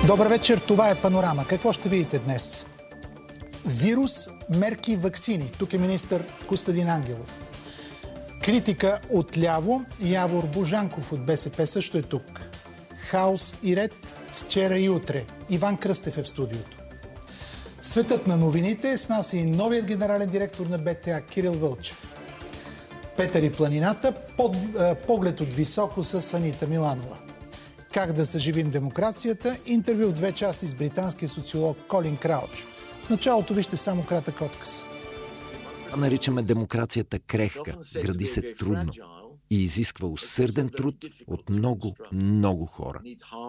Добър вечер, това е Панорама. Какво ще видите днес? Вирус, мерки, ваксини. Тук е министър Костадин Ангелов. Критика отляво. Явор Божанков от БСП също е тук. Хаос и ред вчера и утре. Иван Кръстев е в студиото. Светът на новините. С нас е и новият генерален директор на БТА Кирил Вълчев. Петър и планината. Поглед от високо с Анита Миланова. Как да съживим демокрацията? Интервю в 2 части с британския социолог Колин Крауч. В началото вижте само кратък отказ. Наричаме демокрацията крехка, гради се трудно и изисква усърден труд от много хора.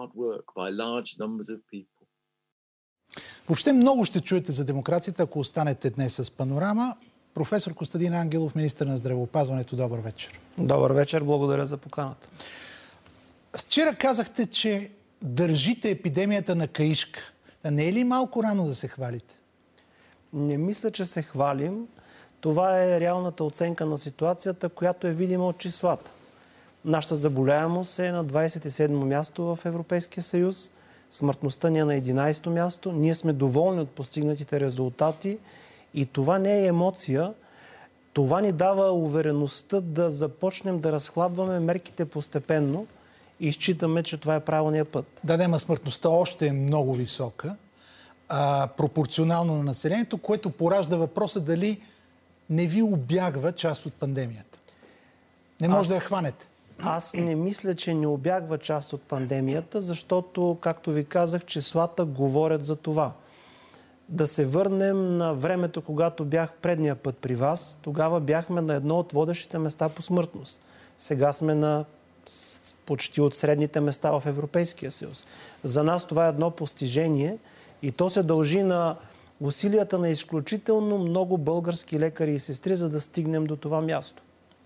Въобще много ще чуете за демокрацията, ако останете днес с Панорама. Професор Костадин Ангелов, министър на здравеопазването, добър вечер. Добър вечер, благодаря за поканата. Вчера казахте, че държите епидемията на каишка. Не е ли малко рано да се хвалите? Не мисля, че се хвалим. Това е реалната оценка на ситуацията, която е видима от числата. Нашата заболяемост е на 27-мо място в Европейския съюз. Смъртността ни е на 11-то място. Ние сме доволни от постигнатите резултати и това не е емоция. Това ни дава увереността да започнем да разхлабваме мерките постепенно и считаме, че това е правилният път. Да, смъртността още е много висока, пропорционално на населението, което поражда въпроса дали не ви обягва част от пандемията. Не може да я хванете. Аз не мисля, че не обягва част от пандемията, защото, както ви казах, числата говорят за това. Да се върнем на времето, когато бях предния път при вас. Тогава бяхме на едно от водещите места по смъртност. Сега сме на почти от средните места в Европейския съюз. За нас това е едно постижение и то се дължи на усилията на изключително много български лекари и сестри, за да стигнем до това място.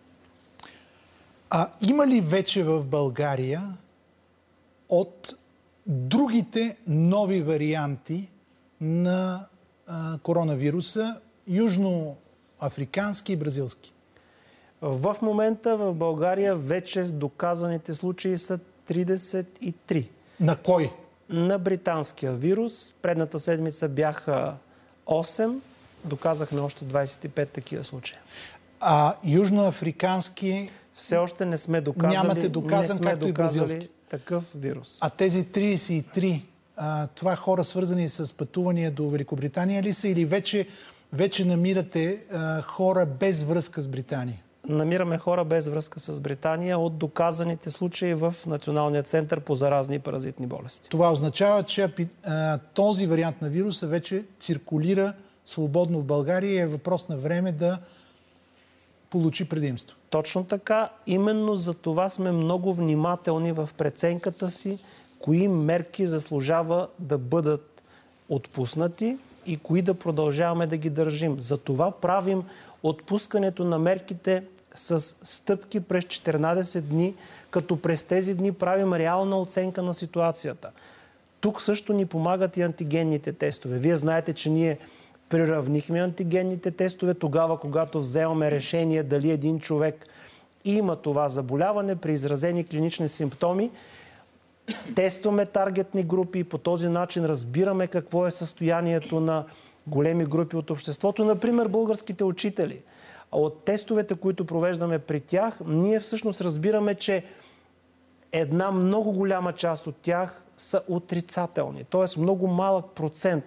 Има ли вече в България от другите нови варианти на коронавируса, южноафрикански и бразилски? В момента в България вече доказаните случаи са 33. На кой? На британския вирус. Предната седмица бяха 8. Доказахме още 25 такива случая. Южноафрикански... Все още не сме доказали. Нямате доказан, както и бразилски. Такъв вирус. А тези 33, това хора свързани с пътувания до Великобритания ли са или вече намирате хора без връзка с Британия? Намираме хора без връзка с Британия от доказаните случаи в Националния център по заразни и паразитни болести. Това означава, че този вариант на вируса вече циркулира свободно в България и е въпрос на време да получи предимство. Точно така. Именно за това сме много внимателни в преценката си, кои мерки заслужава да бъдат отпуснати и кои да продължаваме да ги държим. За това правим отпускането на мерките с стъпки през 14 дни, като през тези дни правим реална оценка на ситуацията. Тук също ни помагат и антигенните тестове. Вие знаете, че ние приравнихме антигенните тестове тогава, когато вземаме решение дали един човек има това заболяване при изразени клинични симптоми. Тестваме таргетни групи и по този начин разбираме какво е състоянието на големи групи от обществото. Например, българските учители. От тестовете, които провеждаме при тях, ние всъщност разбираме, че една много голяма част от тях са отрицателни. Тоест много малък процент,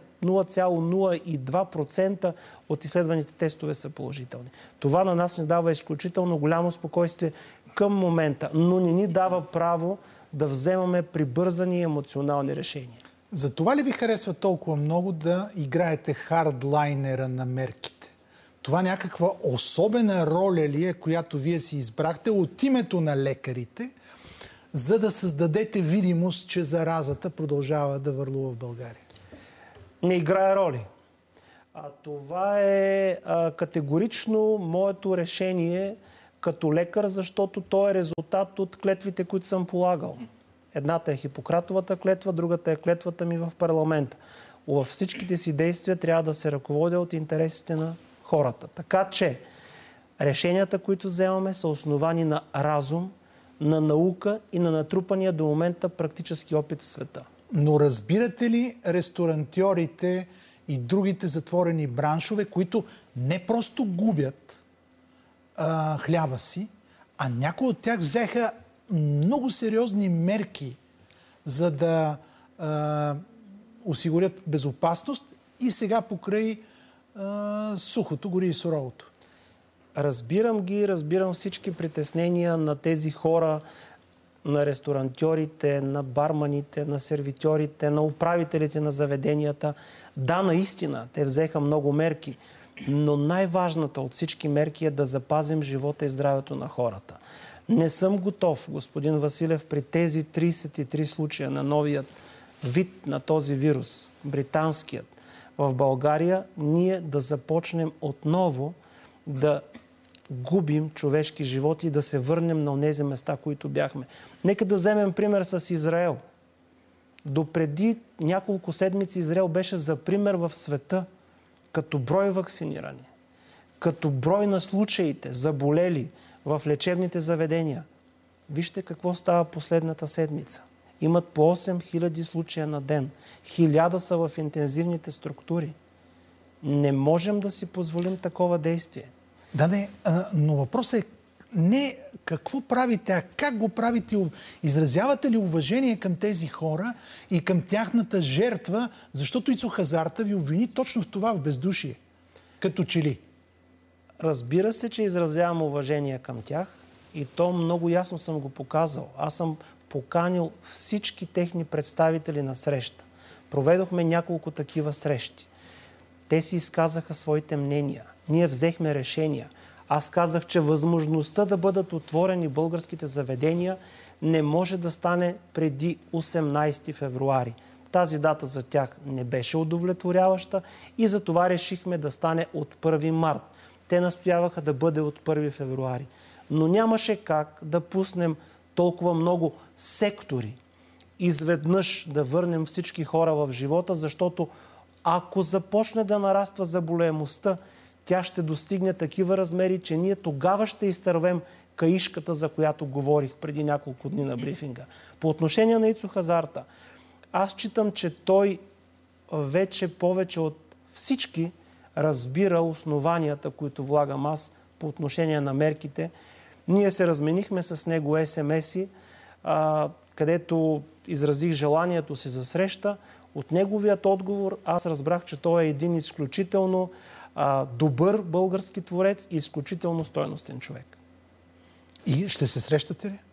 0,02% от изследваните тестове са положителни. Това на нас ни дава изключително голямо спокойствие към момента, но не ни дава право да вземаме прибързани емоционални решения. За това ли ви харесва толкова много да играете хардлайнера на мерките? Това някаква особена роля ли е, която вие си избрахте от името на лекарите, за да създадете видимост, че заразата продължава да върлува в България? Не играе роли. Това е категорично моето решение като лекар, защото то е резултат от клетвите, които съм полагал. Едната е Хипократовата клетва, другата е клетвата ми в парламента. Във всичките си действия трябва да се ръководя от интересите на хората. Така че решенията, които вземаме, са основани на разум, на наука и на натрупания до момента практически опит в света. Но разбирате ли ресторантьорите и другите затворени браншове, които не просто губят хляба си, а някои от тях взеха много сериозни мерки, за да осигурят безопасност и сега покрай сухото гори и суровото? Разбирам ги, разбирам всички притеснения на тези хора, на ресторантьорите, на барманите, на сервитьорите, на управителите на заведенията. Да, наистина, те взеха много мерки, но най-важната от всички мерки е да запазим живота и здравето на хората. Не съм готов, господин Василев, при тези 33 случая на новият вид на този вирус, британският, в България, ние да започнем отново да губим човешки животи и да се върнем на онези места, които бяхме. Нека да вземем пример с Израел. Допреди няколко седмици Израел беше за пример в света като брой вакцинирани, като брой на случаите заболели в лечебните заведения. Вижте какво става последната седмица. Имат по 8000 случая на ден. 1000 са в интензивните структури. Не можем да си позволим такова действие. Да, не, но въпросът е не какво правите, а как го правите. Изразявате ли уважение към тези хора и към тяхната жертва, защото Ицо Хазарта ви обвини точно в това, в бездушие? Като че ли? Разбира се, че изразявам уважение към тях и то много ясно съм го показал. Аз съм поканил всички техни представители на среща. Проведохме няколко такива срещи. Те си изказаха своите мнения. Ние взехме решения. Аз казах, че възможността да бъдат отворени българските заведения не може да стане преди 18 февруари. Тази дата за тях не беше удовлетворяваща и за това решихме да стане от 1 март. Те настояваха да бъде от 1 февруари. Но нямаше как да пуснем толкова много сектори изведнъж да върнем всички хора в живота, защото ако започне да нараства заболеемостта, тя ще достигне такива размери, че ние тогава ще изтървем каишката, за която говорих преди няколко дни на брифинга. По отношение на Ицо Хазарта, аз считам, че той вече повече от всички разбира основанията, които влагам аз по отношение на мерките. Ние се разменихме с него SMS-и, където изразих желанието си за среща. От неговият отговор аз разбрах, че той е един изключително добър български творец и изключително стойностен човек. И ще се срещате ли?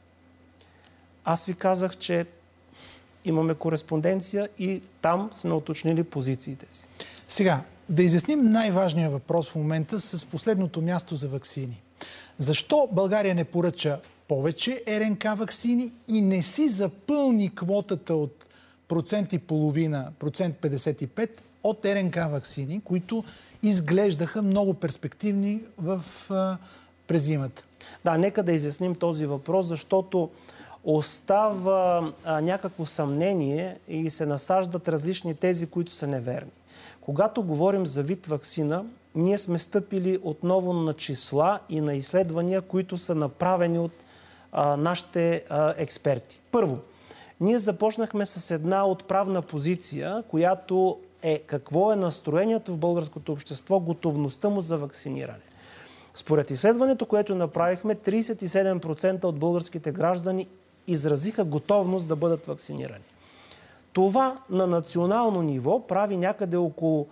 Аз ви казах, че имаме кореспонденция и там сме уточнили позициите си. Сега, да изясним най-важния въпрос в момента с последното място за ваксини. Защо България не поръча повече РНК ваксини и не си запълни квотата от 1,5%, 55% от РНК ваксини, които изглеждаха много перспективни през зимата? Да, нека да изясним този въпрос, защото остава някакво съмнение и се насаждат различни тези, които са неверни. Когато говорим за вид ваксина, ние сме стъпили отново на числа и на изследвания, които са направени от нашите експерти. Първо, ние започнахме с една отправна позиция, която е какво е настроението в българското общество, готовността му за вакциниране. Според изследването, което направихме, 37% от българските граждани изразиха готовност да бъдат вакцинирани. Това на национално ниво прави някъде около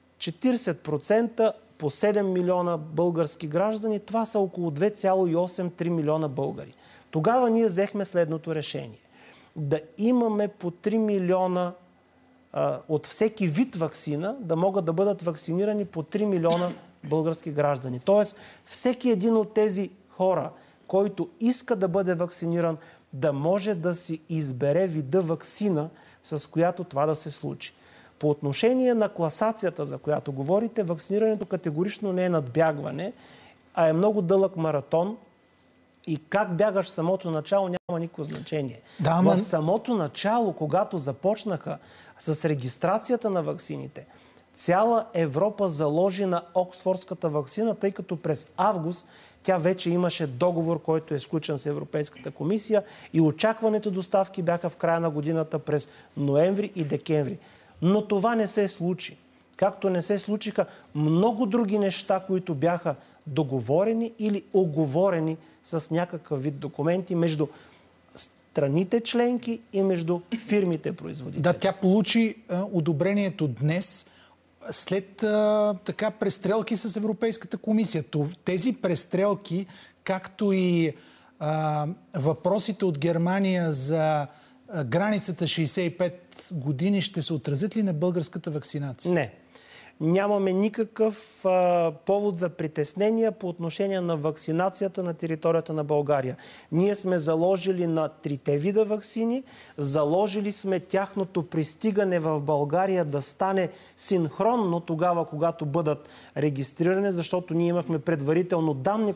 40% по 7 милиона български граждани. Това са около 2,8-3 милиона българи. Тогава ние взехме следното решение. Да имаме по 3 милиона от всеки вид ваксина, да могат да бъдат вакцинирани по 3 милиона български граждани. Тоест, всеки един от тези хора, който иска да бъде вакциниран, да може да си избере вида ваксина, с която това да се случи. По отношение на класацията, за която говорите, вакцинирането категорично не е надбягване, а е много дълъг маратон и как бягаш в самото начало няма никакво значение. Да, в самото начало, когато започнаха с регистрацията на ваксините, цяла Европа заложи на Оксфордската ваксина, тъй като през август Тя вече имаше договор, който е сключен с Европейската комисия и очакваните доставки бяха в края на годината през ноември и декември. Но това не се случи. Както не се случиха много други неща, които бяха договорени или оговорени с някакъв вид документи между страните членки и между фирмите производители. Да, тя получи одобрението днес след така престрелки с Европейската комисия. Тези престрелки, както и въпросите от Германия за границата 65 години, ще се отразят ли на българската вакцинация? Не. Нямаме никакъв повод за притеснения по отношение на вакцинацията на територията на България. Ние сме заложили на 3 вида ваксини, заложили сме тяхното пристигане в България да стане синхронно тогава, когато бъдат регистрирани, защото ние имахме предварително данни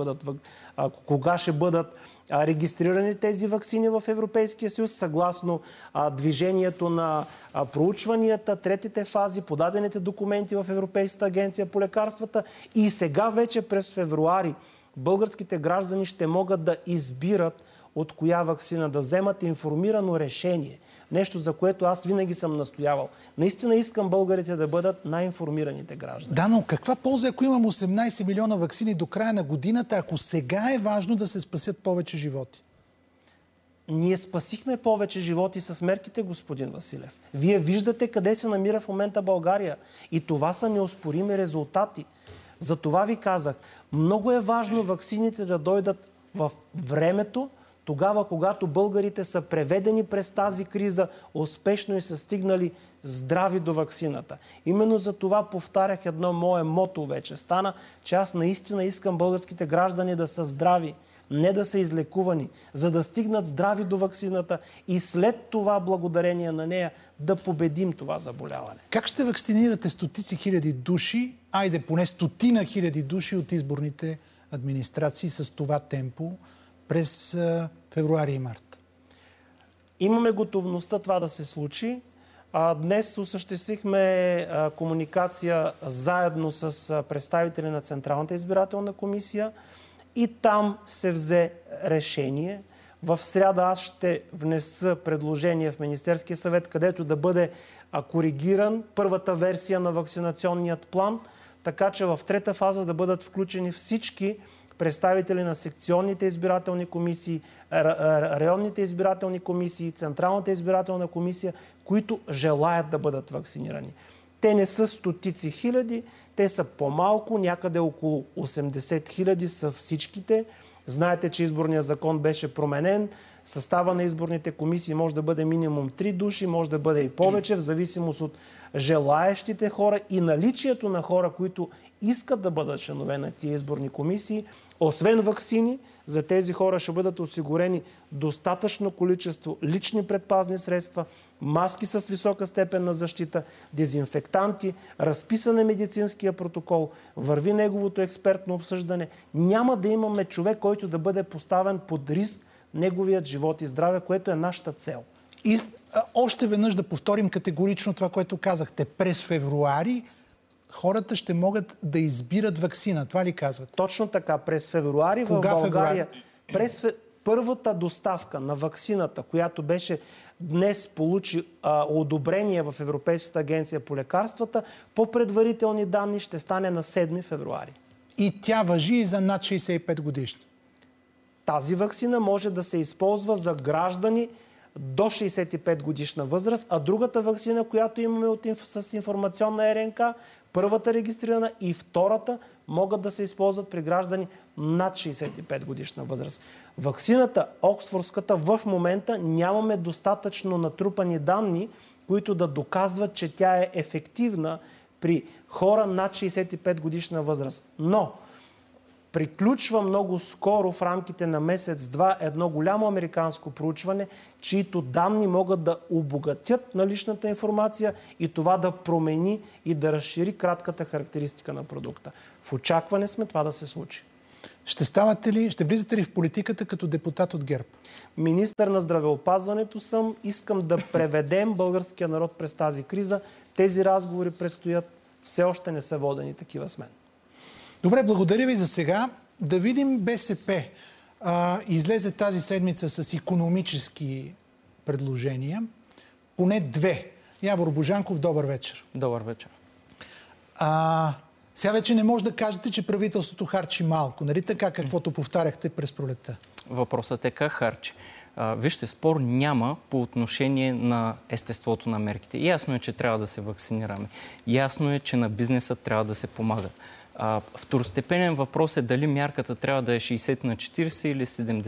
кога ще бъдат регистрирани тези ваксини в Европейския съюз, съгласно движението на проучванията, третите фази, подадените документи в Европейската агенция по лекарствата. И сега вече през февруари българските граждани ще могат да избират от коя ваксина да вземат информирано решение. Нещо, за което аз винаги съм настоявал. Наистина искам българите да бъдат най-информираните граждани. Да, но каква полза, ако имам 18 милиона ваксини до края на годината, ако сега е важно да се спасят повече животи? Ние спасихме повече животи с мерките, господин Василев. Вие виждате къде се намира в момента България. И това са неоспорими резултати. За това ви казах, много е важно ваксините да дойдат в времето, тогава, когато българите са преведени през тази криза успешно и са стигнали здрави до ваксината. Именно за това повтарях едно мое мото вече. Стана, че аз наистина искам българските граждани да са здрави, не да са излекувани, за да стигнат здрави до ваксината и след това, благодарение на нея, да победим това заболяване. Как ще вакцинирате стотици хиляди души, айде поне стотина хиляди души от изборните администрации с това темпо през февруари и март? Имаме готовността това да се случи. Днес осъществихме комуникация заедно с представители на Централната избирателна комисия и там се взе решение. В сряда аз ще внеса предложение в Министерския съвет, където да бъде коригиран първата версия на вакцинационният план, така че в трета фаза да бъдат включени всички представители на секционните избирателни комисии, районните избирателни комисии, Централната избирателна комисия, които желаят да бъдат вакцинирани. Те не са стотици хиляди, те са по-малко, някъде около 80 хиляди са всичките. Знаете, че изборният закон беше променен. Състава на изборните комисии може да бъде минимум 3 души, може да бъде и повече, в зависимост от желаещите хора и наличието на хора, които искат да бъдат членове на тия изборни комисии. Освен ваксини, за тези хора ще бъдат осигурени достатъчно количество лични предпазни средства, маски с висока степен на защита, дезинфектанти, разписан е медицинския протокол, върви неговото експертно обсъждане. Няма да имаме човек, който да бъде поставен под риск неговият живот и здраве, което е нашата цел. И още веднъж да повторим категорично това, което казахте. През февруари хората ще могат да избират ваксина. Това ли казвате? Точно така. През февруари в България, през първата доставка на ваксината, която беше днес получи одобрение в Европейската агенция по лекарствата, по предварителни данни ще стане на 7 февруари. И тя важи и за над 65 годишни? Тази ваксина може да се използва за граждани до 65 годишна възраст, а другата ваксина, която имаме с информационна РНК, първата регистрирана и втората, могат да се използват при граждани над 65 годишна възраст. Ваксината Оксфордската в момента нямаме достатъчно натрупани данни, които да доказват, че тя е ефективна при хора над 65 годишна възраст. Но приключва много скоро, в рамките на месец-два, едно голямо американско проучване, чието данни могат да обогатят наличната информация и това да промени и да разшири кратката характеристика на продукта. В очакване сме това да се случи. Ще влизате ли в политиката като депутат от ГЕРБ? Министър на здравеопазването съм. Искам да преведем българския народ през тази криза. Тези разговори предстоят. Все още не са водени такива с мен. Добре, благодаря ви за сега. да видим БСП. Излезе тази седмица с икономически предложения. Поне две. Явор Божанков, добър вечер. Добър вечер. Сега вече не може да кажете, че правителството харчи малко. Нали така, каквото повтаряхте през пролетта? Въпросът е как харчи. Вижте, спор няма по отношение на естеството на мерките. Ясно е, че трябва да се вакцинираме. Ясно е, че на бизнеса трябва да се помага. Второстепенен въпрос е дали мярката трябва да е 60/40 или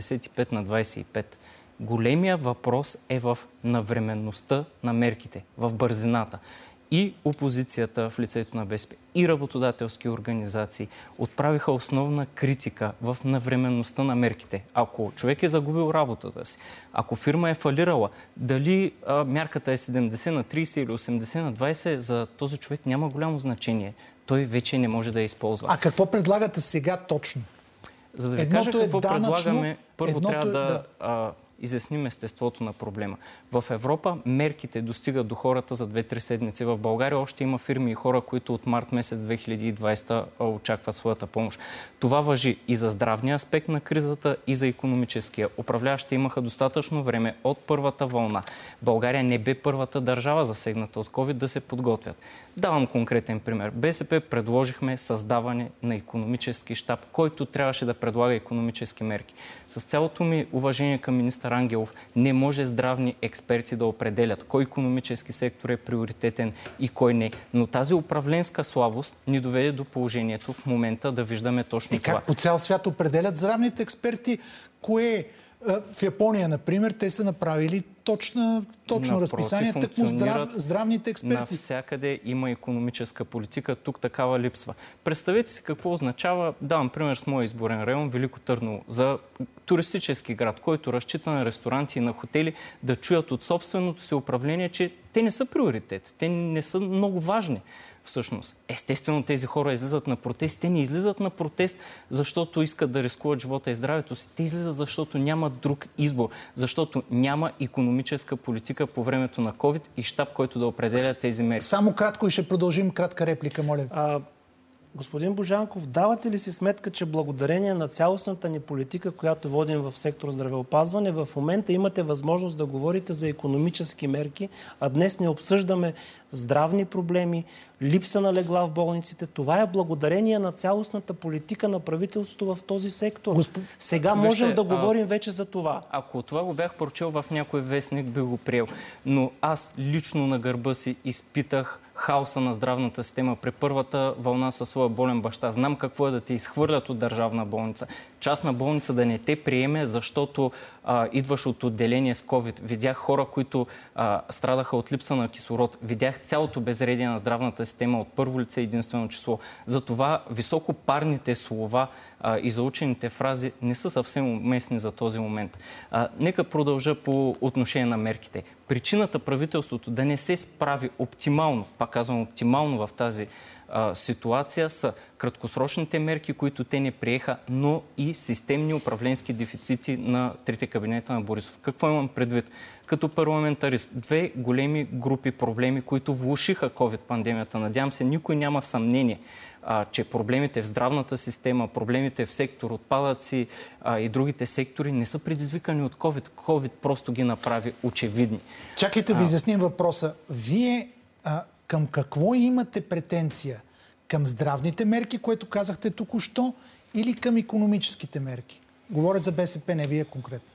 75/25. Големия въпрос е в навременността на мерките, в бързината. И опозицията в лицето на БСП, и работодателски организации отправиха основна критика в навременността на мерките. Ако човек е загубил работата си, ако фирма е фалирала, дали мярката е 70/30 или 80/20, за този човек няма голямо значение. Той вече не може да я използва. А какво предлагате сега точно? За да ви кажа какво предлагаме, първо трябва да изясним естеството на проблема. В Европа мерките достигат до хората за 2-3 седмици. В България още има фирми и хора, които от март месец 2020 очакват своята помощ. Това важи и за здравния аспект на кризата, и за икономическия. Управляващите имаха достатъчно време от първата вълна. България не бе първата държава, засегната от COVID, да се подготвят. Давам конкретен пример. БСП предложихме създаване на икономически щаб, който трябваше да предлага икономически мерки. С цялото ми уважение към министър Ангелов, не може здравни експерти да определят кой икономически сектор е приоритетен и кой не. Но тази управленска слабост ни доведе до положението в момента да виждаме точно това. Как по цял свят определят здравните експерти? Кое? В Япония, например, те са направили точно разписание, тъкмо здравните експерти. Навсякъде има икономическа политика, тук такава липсва. Представете си какво означава, давам пример с моя изборен район, Велико Търново, за туристически град, който разчита на ресторанти и на хотели да чуят от собственото си управление, че те не са приоритет, те не са много важни. Всъщност, естествено тези хора излизат на протест. Те не излизат на протест, защото искат да рискуват живота и здравето си. Те излизат, защото няма друг избор. Защото няма икономическа политика по времето на COVID и щаб, който да определя тези мерки. Само кратко и ще продължим. Кратка реплика, моля. Господин Божанков, давате ли си сметка, че благодарение на цялостната ни политика, която водим в сектор здравеопазване, в момента имате възможност да говорите за икономически мерки, а днес не обсъждаме здравни проблеми, липса на легла в болниците. Това е благодарение на цялостната политика на правителството в този сектор. Сега можем да говорим вече за това. Ако това го бях прочел в някой вестник, би го приел. Но аз лично на гърба си изпитах хаоса на здравната система при първата вълна със своя болен баща. Знам какво е да те изхвърлят от държавна болница. Частна болница да не те приеме, защото идваш от отделение с COVID. Видях хора, които страдаха от липса на кислород. Видях цялото безредие на здравната система от първо лице единствено число. Затова високопарните слова и заучените фрази не са съвсем уместни за този момент. Нека продължа по отношение на мерките. Причината правителството да не се справи оптимално, пак казвам оптимално в тази ситуация, са краткосрочните мерки, които те не приеха, но и системни управленски дефицити на трите кабинета на Борисов. Какво имам предвид? Като парламентарист, две големи групи проблеми, които влошиха COVID-пандемията. Надявам се, никой няма съмнение, че проблемите в здравната система, проблемите в сектор отпадъци и другите сектори не са предизвикани от COVID. COVID просто ги направи очевидни. Чакайте да изясним въпроса. Вие към какво имате претенция? Към здравните мерки, което казахте току-що, или към икономическите мерки? Говорят за БСП, не вие конкретно.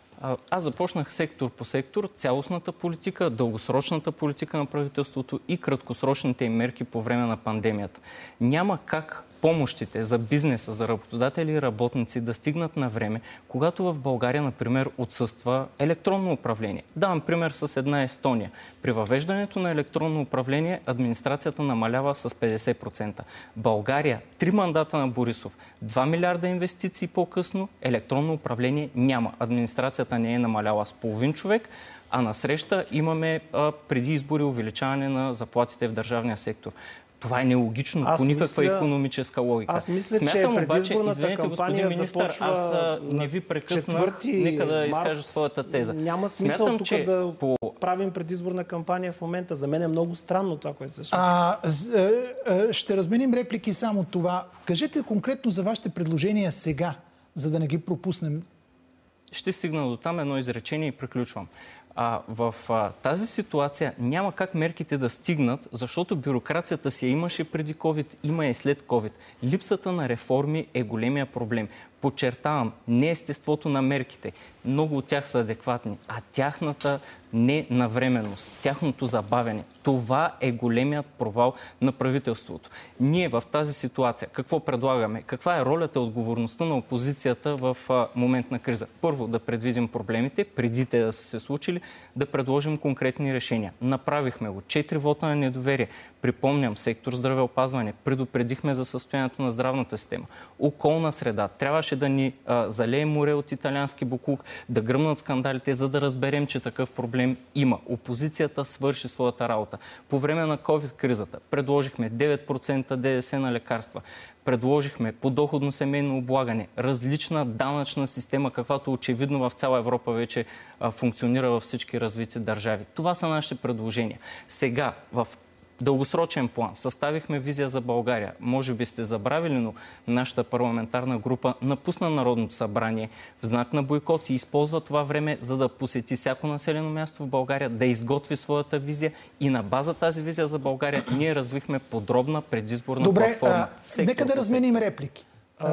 Аз започнах сектор по сектор, цялостната политика, дългосрочната политика на правителството и краткосрочните мерки по време на пандемията. Няма как помощите за бизнеса, за работодатели и работници да стигнат на време, когато в България, например, отсъства електронно управление. Давам пример с една Естония. При въвеждането на електронно управление администрацията намалява с 50%. България, 3 мандата на Борисов, 2 милиарда инвестиции по-късно, електронно управление няма. Администрацията не е намаляла с половин човек, а насреща имаме преди избори увеличаване на заплатите в държавния сектор. Това е нелогично по никаква икономическа логика. Аз мисля, Смятам че обаче, извинете, господин министър, аз не ви прекъснах, нека да изкажа своята теза. Няма смисъл Смятам, тук че да правим предизборна кампания в момента. За мен е много странно това, което се случва. Ще разменим реплики само това. Кажете конкретно за вашите предложения сега, за да не ги пропуснем. Ще стигна до там едно изречение и приключвам. В тази ситуация няма как мерките да стигнат, защото бюрокрацията си я имаше преди COVID, има и след COVID. Липсата на реформи е големия проблем. Подчертавам, не естеството на мерките. Много от тях са адекватни, а тяхната ненавременност, тяхното забавяне. Това е големият провал на правителството. Ние в тази ситуация какво предлагаме? Каква е ролята и отговорността на опозицията в момент на криза? Първо, да предвидим проблемите, преди те да са се случили, да предложим конкретни решения. Направихме го. 4 вота на недоверие. Припомням, сектор здравеопазване. Предупредихме за състоянието на здравната система. Околна среда. Трябваше да ни залее море от италиански боклук, да гръмнат скандалите, за да разберем, че такъв проблем има. Опозицията свърши своята работа. По време на COVID-кризата предложихме 9% ДДС на лекарства. Предложихме подоходно семейно облагане, различна данъчна система, каквато очевидно в цяла Европа вече функционира във всички развити държави. Това са нашите предложения. Сега, в дългосрочен план съставихме визия за България. Може би сте забравили, но нашата парламентарна група напусна Народното събрание в знак на бойкот и използва това време, за да посети всяко населено място в България, да изготви своята визия и на база тази визия за България ние развихме подробна предизборна платформа. Нека да разменим реплики.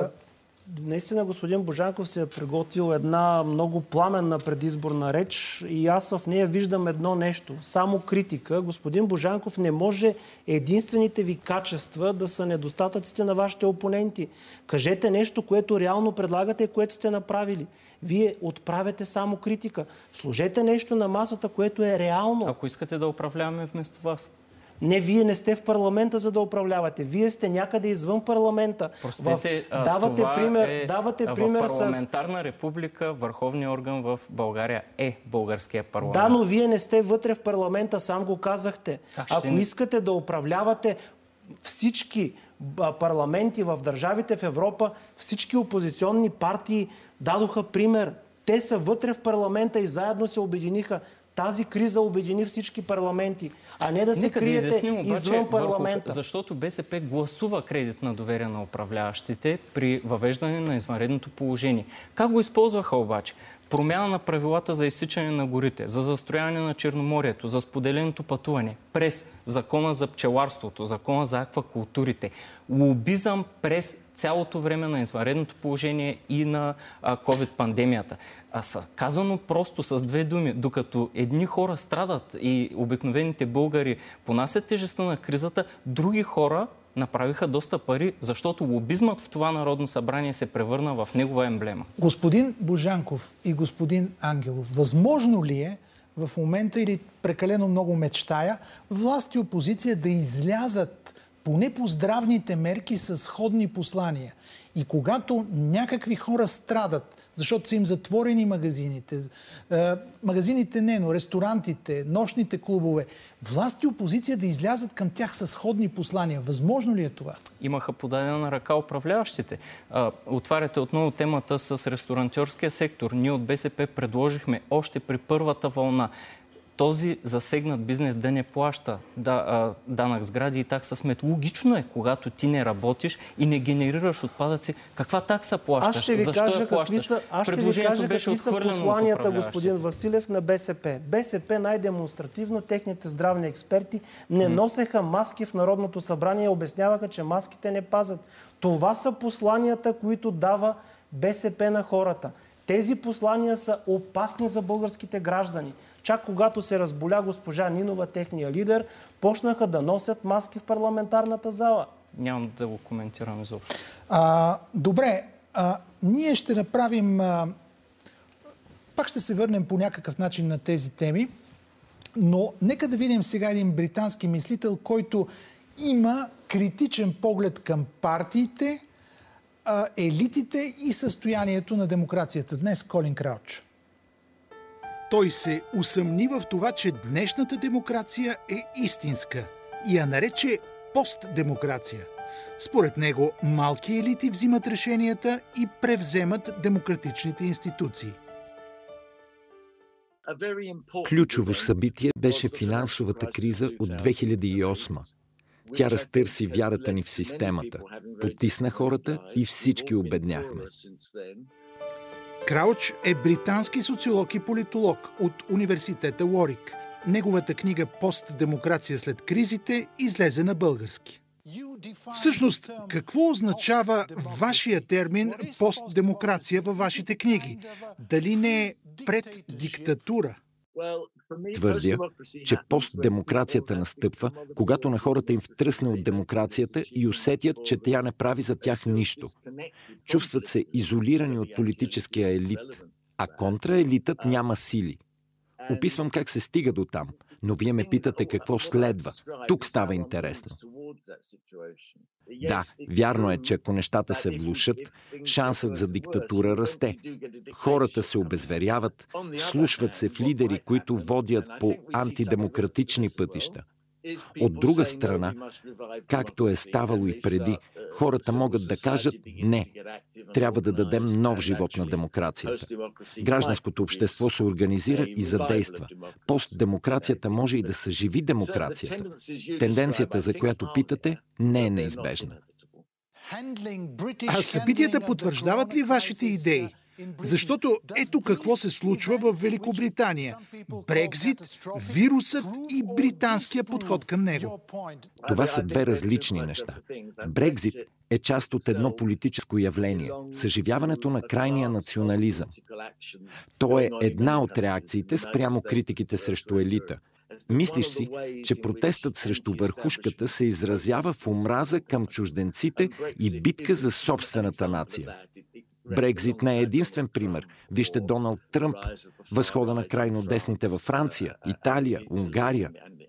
Наистина господин Божанков се е приготвил една много пламенна предизборна реч и аз в нея виждам едно нещо. Само критика. Господин Божанков, не може единствените ви качества да са недостатъците на вашите опоненти. Кажете нещо, което реално предлагате и което сте направили. Вие отправяте само критика. Сложете нещо на масата, което е реално. Ако искате да управляваме вместо вас. Не, вие не сте в парламента, за да управлявате. Вие сте някъде извън парламента. Простите, давате пример в парламентарна република, върховният орган в България е българския парламент. Да, но вие не сте вътре в парламента, сам го казахте. Ако искате да управлявате всички парламенти в държавите в Европа, всички опозиционни партии дадоха пример. Те са вътре в парламента и заедно се обединиха. Тази криза обедини всички парламенти, а не да се криете извън парламента. Защото БСП гласува кредит на доверие на управляващите при въвеждане на извънредното положение. Как го използваха обаче? Промяна на правилата за изсичане на горите, за застрояване на Черноморието, за споделеното пътуване, през закона за пчеларството, закона за аквакултурите, лобизъм през цялото време на извънредното положение и на COVID-пандемията. Казано просто с две думи, докато едни хора страдат и обикновените българи понасят тежестта на кризата, други хора направиха доста пари, защото лобизмът в това Народно събрание се превърна в негова емблема. Господин Божанков и господин Ангелов, възможно ли е в момента, или прекалено много мечтая, власт и опозиция да излязат поне по здравните мерки с сходни послания? И когато някакви хора страдат, защото са им затворени магазините, магазините не, но ресторантите, нощните клубове, власт и опозиция да излязат към тях с сходни послания. Възможно ли е това? Имаха подадена ръка управляващите. Отваряте отново темата с ресторантьорския сектор. Ние от БСП предложихме още при първата вълна този засегнат бизнес да не плаща данък сгради и такса смет. Логично е, когато ти не работиш и не генерираш отпадъци, каква такса плащаш? Защо я плащаш? Предложението беше отхвърлено от посланията, господин Василев, на БСП. БСП най-демонстративно, техните здравни експерти не носеха маски в Народното събрание и обясняваха, че маските не пазят. Това са посланията, които дава БСП на хората. Тези послания са опасни за българските граждани. Чак когато се разболя госпожа Нинова, техния лидер, почнаха да носят маски в парламентарната зала. Нямам да го коментирам изобщо. Добре, ние ще направим... пак ще се върнем по някакъв начин на тези теми, но нека да видим сега един британски мислител, който има критичен поглед към партиите, елитите и състоянието на демокрацията. Днес Колин Крауч. Той се усъмни в това, че днешната демокрация е истинска и я нарече постдемокрация. Според него, малки елити взимат решенията и превземат демократичните институции. Ключово събитие беше финансовата криза от 2008. Тя разтърси вярата ни в системата, потисна хората и всички обедняхме. Крауч е британски социолог и политолог от университета Уорик. Неговата книга «Постдемокрация след кризите» излезе на български. Всъщност, какво означава вашия термин «постдемокрация» във вашите книги? Дали не е преддиктатура? Твърдя, че постдемокрацията настъпва, когато на хората им втръсне от демокрацията и усетят, че тя не прави за тях нищо. Чувстват се изолирани от политическия елит, а контраелитът няма сили. Описвам как се стига до там, но вие ме питате какво следва. Тук става интересно. Да, вярно е, че ако нещата се влушат, шансът за диктатура расте. Хората се обезверяват, вслушват се в лидери, които водят по антидемократични пътища. От друга страна, както е ставало и преди, хората могат да кажат «не». Трябва да дадем нов живот на демокрацията. Гражданското общество се организира и задейства. Постдемокрацията може и да съживи демокрацията. Тенденцията, за която питате, не е неизбежна. А събитията потвърждават ли вашите идеи? Защото ето какво се случва в Великобритания. Брекзит, вирусът и британския подход към него. Това са две различни неща. Брекзит е част от едно политическо явление – съживяването на крайния национализъм. То е една от реакциите спрямо критиките срещу елита. Мислиш си, че протестът срещу върхушката се изразява в омраза към чужденците и битка за собствената нация. Брекзит не е единствен пример. Вижте Доналд Тръмп, възхода на крайно десните във Франция, Италия, Унгария.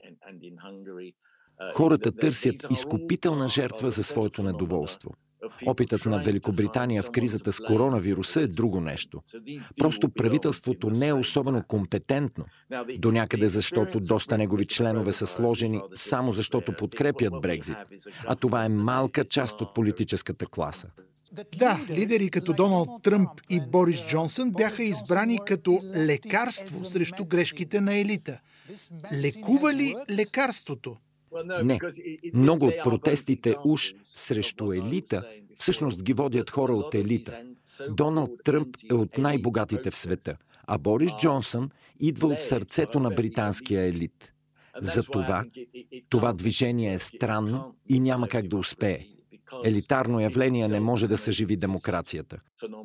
Хората търсят изкупителна жертва за своето недоволство. Опитът на Великобритания в кризата с коронавируса е друго нещо. Просто правителството не е особено компетентно. До някъде защото доста негови членове са сложени само защото подкрепят Брекзит. А това е малка част от политическата класа. Да, лидери като Доналд Тръмп и Борис Джонсън бяха избрани като лекарство срещу грешките на елита. Лекува ли лекарството? Не. Много от протестите уж срещу елита всъщност ги водят хора от елита. Доналд Тръмп е от най-богатите в света, а Борис Джонсън идва от сърцето на британския елит. Затова това движение е странно и няма как да успее. Елитарно явление не може да съживи демокрацията.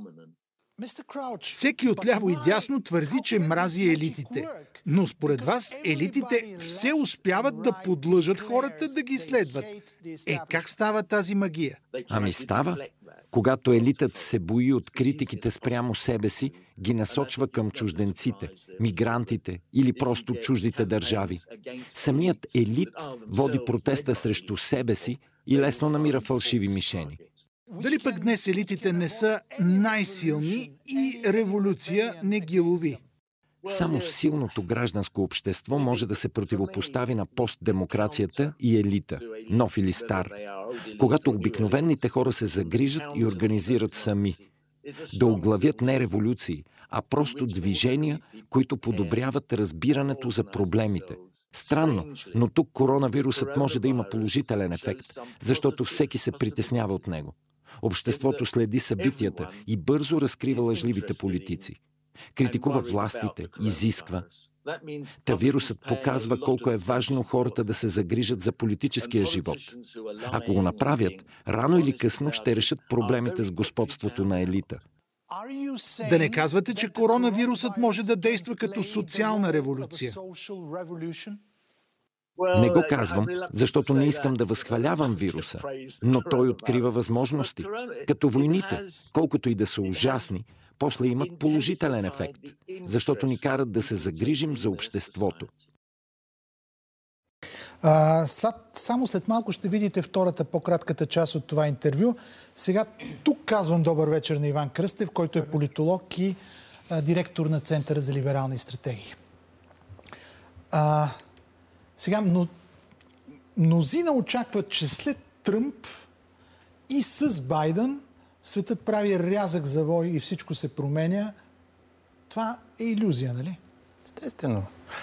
Всеки отляво и дясно твърди, че мрази елитите. Но според вас елитите все успяват да подлъжат хората да ги следват. Как става тази магия? Ами става, когато елитът се бои от критиките спрямо себе си, ги насочва към чужденците, мигрантите или просто чуждите държави. Самият елит води протеста срещу себе си и лесно намира фалшиви мишени. Дали пък днес елитите не са най-силни и революция не ги лови? Само силното гражданско общество може да се противопостави на постдемокрацията и елита, нов или стар. Когато обикновените хора се загрижат и организират сами, да оглавят не революции, а просто движения, които подобряват разбирането за проблемите. Странно, но тук коронавирусът може да има положителен ефект, защото всеки се притеснява от него. Обществото следи събитията и бързо разкрива лъжливите политици. Критикува властите, изисква. Та вирусът показва колко е важно хората да се загрижат за политическия живот. Ако го направят, рано или късно ще решат проблемите с господството на елита. Да не казвате, че коронавирусът може да действа като социална революция? Не го казвам, защото не искам да възхвалявам вируса, но той открива възможности. Като войните, колкото и да са ужасни, после имат положителен ефект, защото ни карат да се загрижим за обществото. Само след малко ще видите втората, по-кратката част от това интервю. Сега тук казвам добър вечер на Иван Кръстев, който е политолог и директор на Центъра за либерални стратегии. Сега, но Мнозина очакват, че след Тръмп и с Байден светът прави рязък завой и всичко се променя. Това е илюзия, нали? Естествено.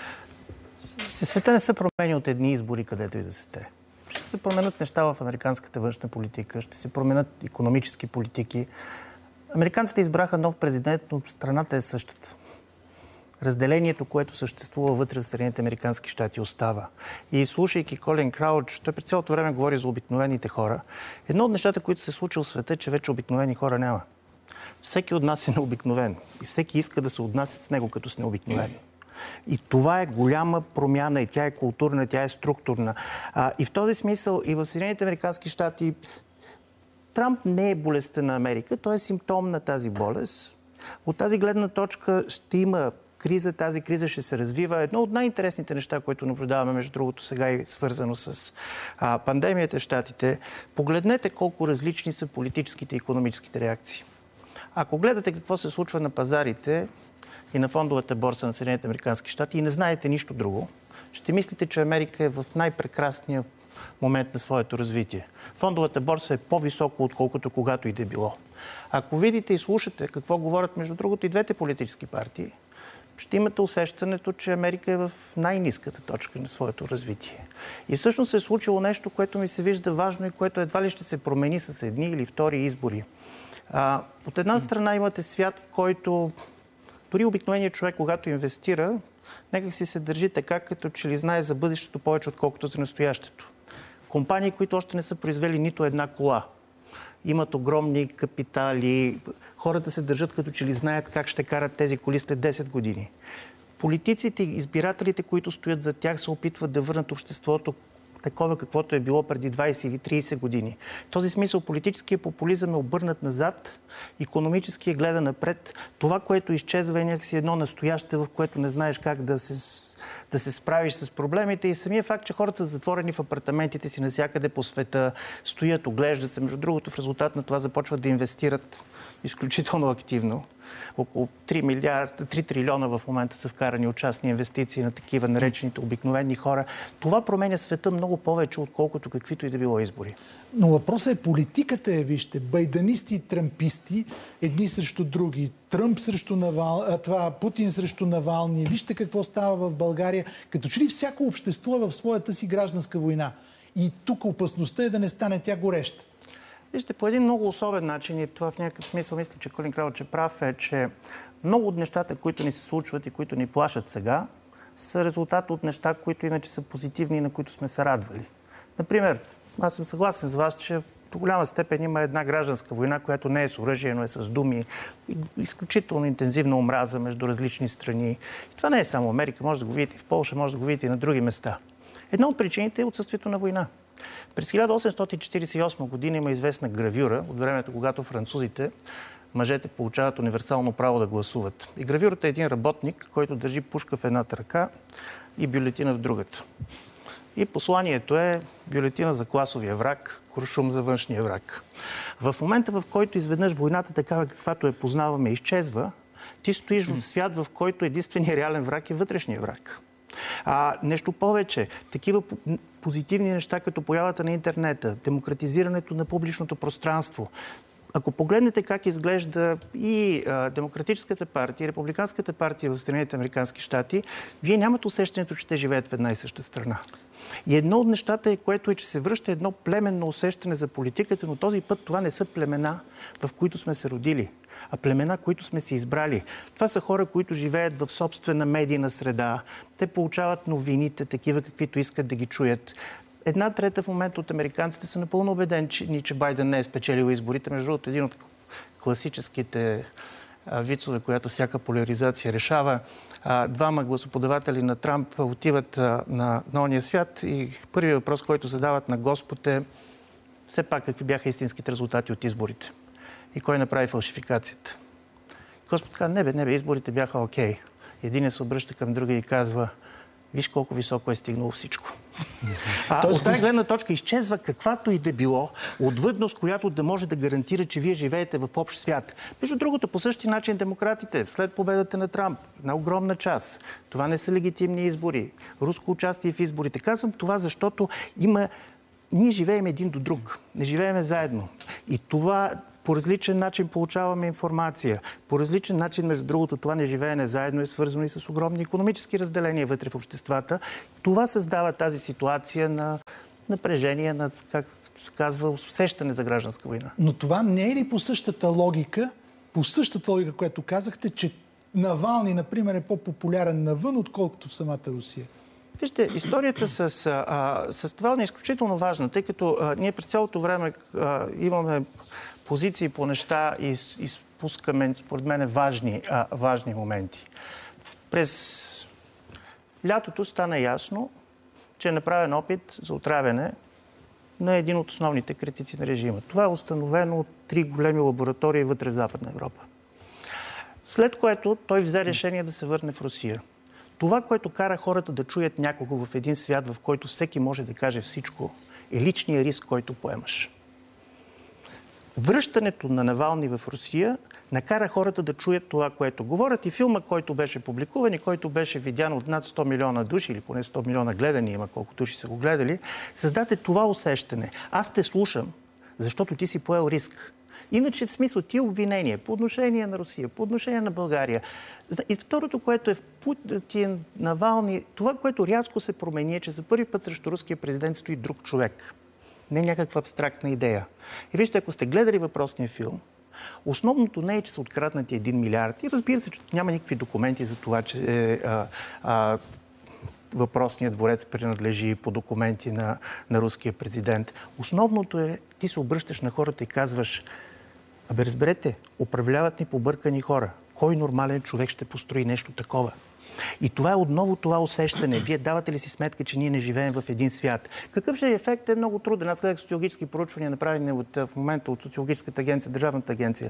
Света не се променя от едни избори, където и да са те. Ще се променят неща в американската външна политика, ще се променят икономически политики. Американците избраха нов президент, но страната е същата. Разделението, което съществува вътре в Съединените американски щати, остава. И слушайки Колин Крауч, той през цялото време говори за обикновените хора. Едно от нещата, които се случва в света, е, че вече обикновени хора няма. Всеки от нас е необикновен. И всеки иска да се отнасят с него като с необикновен. И това е голяма промяна, и тя е културна, тя е структурна. И в този смисъл и в Съединените американски щати Трамп не е болестта на Америка, той е симптом на тази болест. От тази гледна точка ще има криза, тази криза ще се развива. Едно от най-интересните неща, които наблюдаваме, между другото, сега е свързано с пандемията в щатите. Погледнете колко различни са политическите и икономическите реакции. Ако гледате какво се случва на пазарите и на фондовата борса на Съединените американски щати и не знаете нищо друго, ще мислите, че Америка е в най-прекрасния момент на своето развитие. Фондовата борса е по-високо, отколкото когато и да е било. Ако видите и слушате какво говорят, между другото, и двете политически партии, ще имате усещането, че Америка е в най-ниската точка на своето развитие. И всъщност се е случило нещо, което ми се вижда важно и което едва ли ще се промени с едни или втори избори. От една страна имате свят, в който дори обикновеният човек, когато инвестира, някак си се държи така, като че ли знае за бъдещето повече, отколкото за настоящето. Компании, които още не са произвели нито една кола, имат огромни капитали, хората се държат като че ли знаят как ще карат тези коли след 10 години. Политиците и избирателите, които стоят за тях, се опитват да върнат обществото такова, каквото е било преди 20 или 30 години. В този смисъл политическия популизъм е обърнат назад, икономическия гледа напред. Това, което изчезва, е някакси едно настояще, в което не знаеш как да се справиш с проблемите. И самия факт, че хората са затворени в апартаментите си навсякъде по света, стоят, оглеждат се. Между другото, в резултат на това започват да инвестират изключително активно. Около 3 трилиона в момента са вкарани от частни инвестиции на такива наречените обикновени хора. Това променя света много повече, отколкото каквито и да било избори. Но въпросът е политиката вижте, байданисти и тръмписти, едни срещу други, Тръмп срещу Путин срещу Навални. Вижте какво става в България. Като че ли всяко общество е в своята си гражданска война. И тук опасността е да не стане тя гореща. Вижте, по един много особен начин, и това в някакъв смисъл мисля, че Колин Крауч е прав, е, че много от нещата, които ни се случват и които ни плашат сега, са резултат от неща, които иначе са позитивни и на които сме се радвали. Например, аз съм съгласен с вас, че до голяма степен има една гражданска война, която не е с оръжие, но е с думи. Изключително интензивна омраза между различни страни. И това не е само Америка, може да го видите и в Полша, може да го видите и на други места. Една от причините е отсъствието на война. През 1848 година има известна гравюра от времето, когато французите, мъжете, получават универсално право да гласуват. И гравюрата е един работник, който държи пушка в едната ръка и бюлетина в другата. И посланието е бюлетина за класовия враг, куршум за външния враг. В момента, в който изведнъж войната, такава каквато я познаваме, изчезва, ти стоиш в свят, в който единственият реален враг е вътрешния враг. Нещо повече, такива позитивни неща, като появата на интернета, демократизирането на публичното пространство. Ако погледнете как изглежда и Демократическата партия, и Републиканската партия в Съединените американски щати, вие нямате усещането, че те живеят в една и съща страна. И едно от нещата е, което е, че се връща едно племенно усещане за политиката, но този път това не са племена, в които сме се родили, а племена, които сме си избрали. Това са хора, които живеят в собствена медийна среда. Те получават новините, такива каквито искат да ги чуят. Една трета в момента от американците са напълно убедени, че Байден не е спечелил изборите. Между другото, един от класическите вицове, която всяка поляризация решава. Двама гласоподаватели на Трамп отиват на ония свят и първият въпрос, който задават на Господ е все пак какви бяха истинските резултати от изборите и кой направи фалшификацията. Господ казва, не бе, изборите бяха окей. Единият се обръща към другия и казва, Виж колко високо е стигнало всичко. От тази гледна точка изчезва каквато и да било отвъдност, която да може да гарантира, че вие живеете в общ свят. Между другото, по същия начин демократите, след победата на Трамп, на огромна част, това не са легитимни избори. Руско участие в изборите. Казвам това, защото ние живеем един до друг. Не живеем заедно. И това по различен начин получаваме информация. По различен начин, между другото, това неживеене заедно е свързано и с огромни икономически разделения вътре в обществата. Това създава тази ситуация на напрежение, на, как се казва, усещане за гражданска война. Но това не е ли по същата логика, която казахте, че Навални, например, е по-популярен навън, отколкото в самата Русия? Вижте, историята с това е изключително важна, тъй като ние през цялото време имаме позиции по неща и спускаме, според мен, важни моменти. През лятото стана ясно, че е направен опит за отравяне на един от основните критици на режима. Това е установено от 3 големи лаборатории вътре в Западна Европа. След което той взе решение да се върне в Русия. Това, което кара хората да чуят някого в един свят, в който всеки може да каже всичко, е личният риск, който поемаш. Връщането на Навални в Русия накара хората да чуят това, което говорят. И филма, който беше публикуван и който беше видян от над 100 милиона души, или поне 100 милиона гледани има, колко души са го гледали, създаде това усещане. Аз те слушам, защото ти си поел риск. Иначе, в смисъл, тия обвинения по отношение на Русия, по отношение на България. И второто, което е в Путин, Навални, това, което рязко се промени, е, че за първи път срещу руския президент стои друг човек. Не някаква абстрактна идея. И вижте, ако сте гледали въпросния филм, основното не е, че са откраднати 1 милиард. И разбира се, че няма никакви документи за това, че въпросният дворец принадлежи по документи на руския президент. Основното е, ти се обръщаш на хората и казваш: абе, разберете, управляват ни побъркани хора. Кой нормален човек ще построи нещо такова? И това е отново това усещане. Вие давате ли си сметка, че ние не живеем в един свят? Какъв ще е ефект, е много труден. Аз гледах социологически проучвания, направени в момента от социологическата агенция, Държавната агенция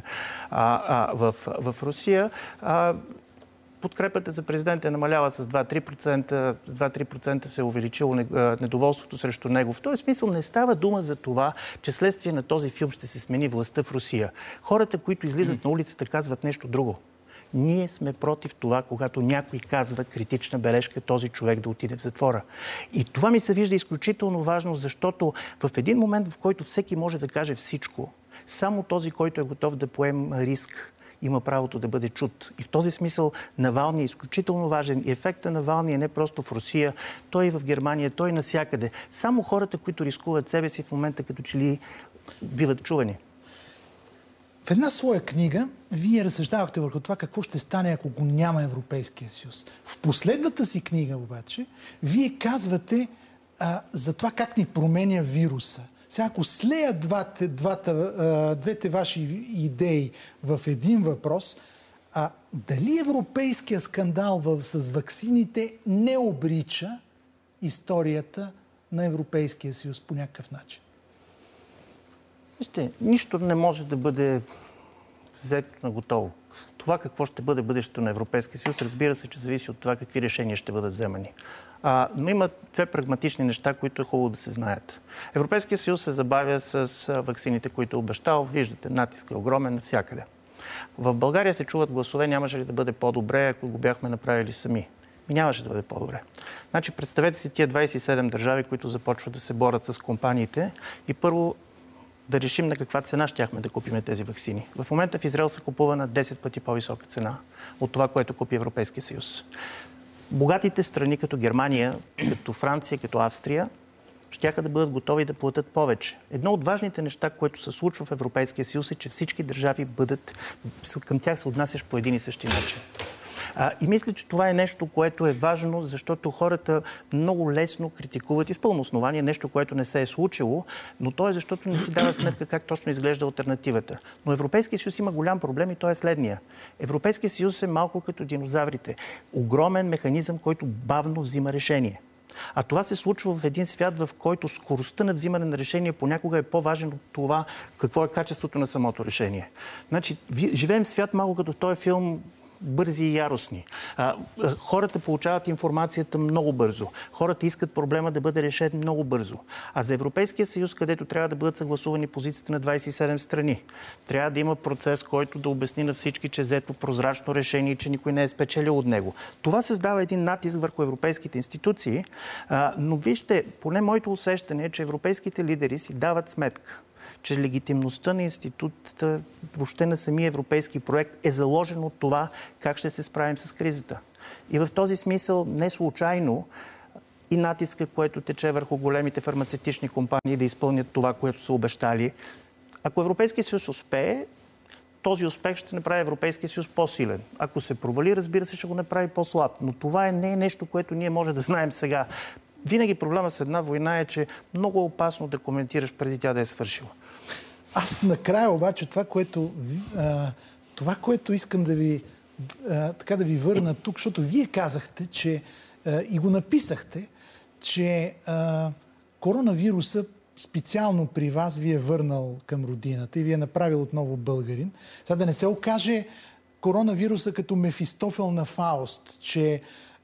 в Русия. Подкрепата за президента е намаляла с 2-3%, с 2-3% се е увеличило недоволството срещу него. В този смисъл не става дума за това, че следствие на този филм ще се смени властта в Русия. Хората, които излизат на улицата, казват нещо друго. Ние сме против това, когато някой казва критична бележка, този човек да отиде в затвора. И това ми се вижда изключително важно, защото в един момент, в който всеки може да каже всичко, само този, който е готов да поема риск, има правото да бъде чут. И в този смисъл Навални е изключително важен. И ефектът на Навални е не просто в Русия, той и в Германия, той и навсякъде. Само хората, които рискуват себе си в момента, като че ли биват чувани. В една своя книга вие разсъждавахте върху това какво ще стане, ако го няма Европейския съюз. В последната си книга обаче вие казвате за това как ни променя вируса. Сега, ако слеят двете ваши идеи в един въпрос, дали европейския скандал с ваксините не обрича историята на Европейския съюз по някакъв начин? Вижте, нищо не може да бъде взето на готово. Това какво ще бъде бъдещето на Европейския съюз, разбира се, че зависи от това какви решения ще бъдат вземани. Но има 2 прагматични неща, които е хубаво да се знаят. Европейския съюз се забавя с ваксините, които е обещал. Виждате, натиск е огромен навсякъде. В България се чуват гласове, нямаше ли да бъде по-добре, ако го бяхме направили сами. Нямаше да бъде по-добре. Значи, представете си тия 27 държави, които започват да се борят с компаниите и първо да решим на каква цена щяхме да купим тези ваксини. В момента в Израел се купува на 10 пъти по-висока цена от това, което купи Европейския съюз. Богатите страни като Германия, като Франция, като Австрия, щяха да бъдат готови да платят повече. Едно от важните неща, което се случва в Европейския съюз, е, че всички държави към тях се отнасяш по един и същи начин. И мисля, че това е нещо, което е важно, защото хората много лесно критикуват и с пълно основание нещо, което не се е случило, но то е защото не си дава сметка как точно изглежда алтернативата. Но Европейския съюз има голям проблем и той е следния. Европейския съюз е малко като динозаврите. Огромен механизъм, който бавно взима решение. А това се случва в един свят, в който скоростта на взимане на решение понякога е по-важен от това какво е качеството на самото решение. Значи, живеем в свят малко като в този филм бързи и яростни. Хората получават информацията много бързо. Хората искат проблема да бъде решен много бързо. А за Европейския съюз, където трябва да бъдат съгласувани позициите на 27 страни, трябва да има процес, който да обясни на всички, че е взето прозрачно решение и че никой не е спечелил от него. Това създава един натиск върху европейските институции, но вижте, поне моето усещане е, че европейските лидери си дават сметка, че легитимността на института, въобще на самия европейски проект е заложено от това как ще се справим с кризата. И в този смисъл не случайно и натиска, което тече върху големите фармацевтични компании да изпълнят това, което са обещали. Ако Европейския съюз успее, този успех ще направи Европейския съюз по-силен. Ако се провали, разбира се, ще го направи по-слаб. Но това не е нещо, което ние може да знаем сега. Винаги проблема с една война е, че много е опасно да коментираш преди тя да е свършила. Аз накрая обаче това, което искам да ви върна тук, защото вие казахте, че и го написахте, че коронавируса специално при вас ви е върнал към родината и ви е направил отново българин. Сега да не се окаже коронавируса като Мефистофел на Фауст, че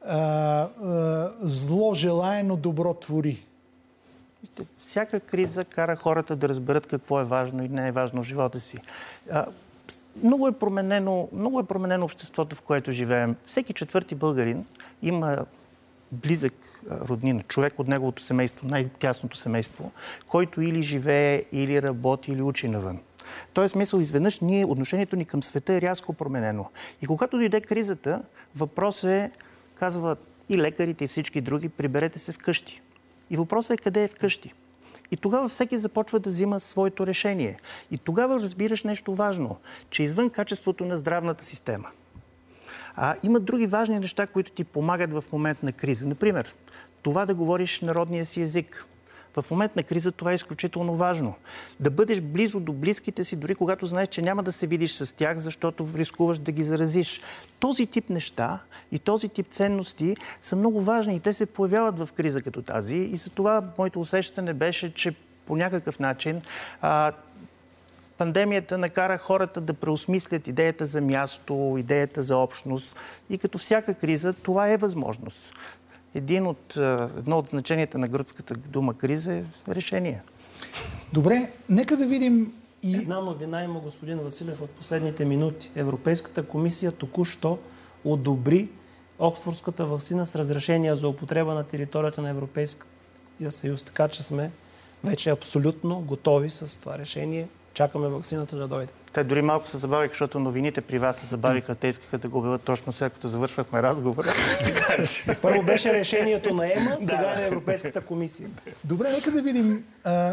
зло желае, но добро твори. Всяка криза кара хората да разберат какво е важно и не е важно в живота си. Много е променено обществото, в което живеем. Всеки четвърти българин има близък роднина, човек от неговото семейство, най-тясното семейство, който или живее, или работи, или учи навън. В този смисъл, изведнъж отношението ни към света е рязко променено. И когато дойде кризата, въпрос е, казват и лекарите, и всички други, приберете се вкъщи. И въпросът е къде е вкъщи. И тогава всеки започва да взима своето решение. И тогава разбираш нещо важно, че извън качеството на здравната система, има други важни неща, които ти помагат в момент на криза. Например, това да говориш народния си език. В момент на криза това е изключително важно. Да бъдеш близо до близките си, дори когато знаеш, че няма да се видиш с тях, защото рискуваш да ги заразиш. Този тип неща и този тип ценности са много важни и те се появяват в криза като тази. И за това моето усещане беше, че по някакъв начин пандемията накара хората да преосмислят идеята за място, идеята за общност. И като всяка криза, това е възможност. Едно от значенията на гръцката дума криза е решение. Добре, нека да видим и... Една новина има, господин Василев, от последните минути. Европейската комисия току-що одобри Оксфордската ваксина с разрешение за употреба на територията на Европейския съюз. Така че сме вече абсолютно готови с това решение. Чакаме ваксината да дойде. Те дори малко се забавиха, защото новините при вас се забавиха. Те искаха да го обявят точно сега, като завършвахме разговора. Първо беше решението на ЕМА, сега е на Европейската комисия. Добре, нека да видим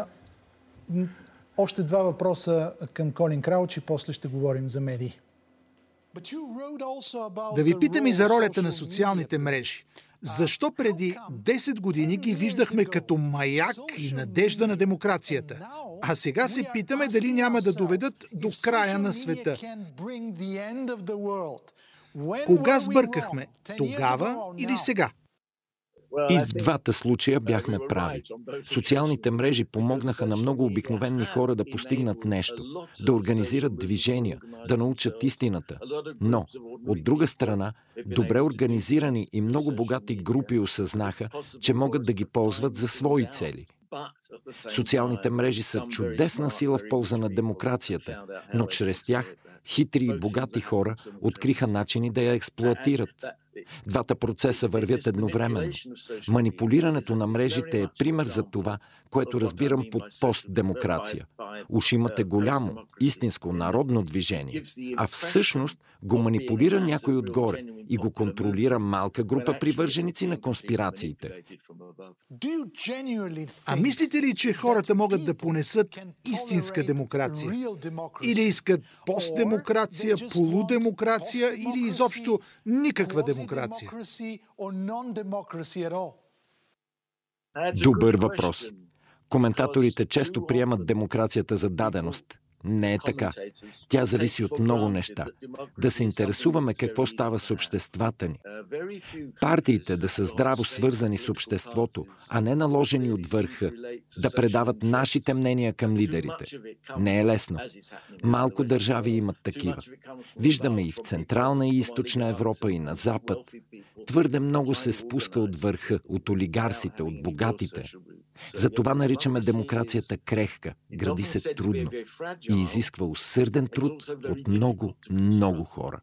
още два въпроса към Колин Крауч и после ще говорим за медии. Да ви питам и за ролята на социалните мрежи. Защо преди 10 години ги виждахме като маяк и надежда на демокрацията, а сега се питаме дали няма да доведат до края на света? Кога сбъркахме? Тогава или сега? И в двата случая бяхме прави. Социалните мрежи помогнаха на много обикновени хора да постигнат нещо, да организират движения, да научат истината. Но, от друга страна, добре организирани и много богати групи осъзнаха, че могат да ги ползват за свои цели. Социалните мрежи са чудесна сила в полза на демокрацията, но чрез тях хитри и богати хора откриха начини да я експлоатират. Двата процеса вървят едновременно. Манипулирането на мрежите е пример за това, което разбирам под постдемокрация. Уж имате голямо, истинско народно движение, а всъщност го манипулира някой отгоре и го контролира малка група привърженици на конспирациите. А мислите ли, че хората могат да понесат истинска демокрация? Или искат постдемокрация, полудемокрация или изобщо никаква демокрация? Добър въпрос. Коментаторите често приемат демокрацията за даденост. Не е така. Тя зависи от много неща. Да се интересуваме какво става с обществата ни. Партиите да са здраво свързани с обществото, а не наложени от върха, да предават нашите мнения към лидерите. Не е лесно. Малко държави имат такива. Виждаме и в Централна и Източна Европа, и на Запад. Твърде много се спуска от върха, от олигарсите, от богатите. Затова наричаме демокрацията крехка, гради се трудно и изисква усърден труд от много, много хора.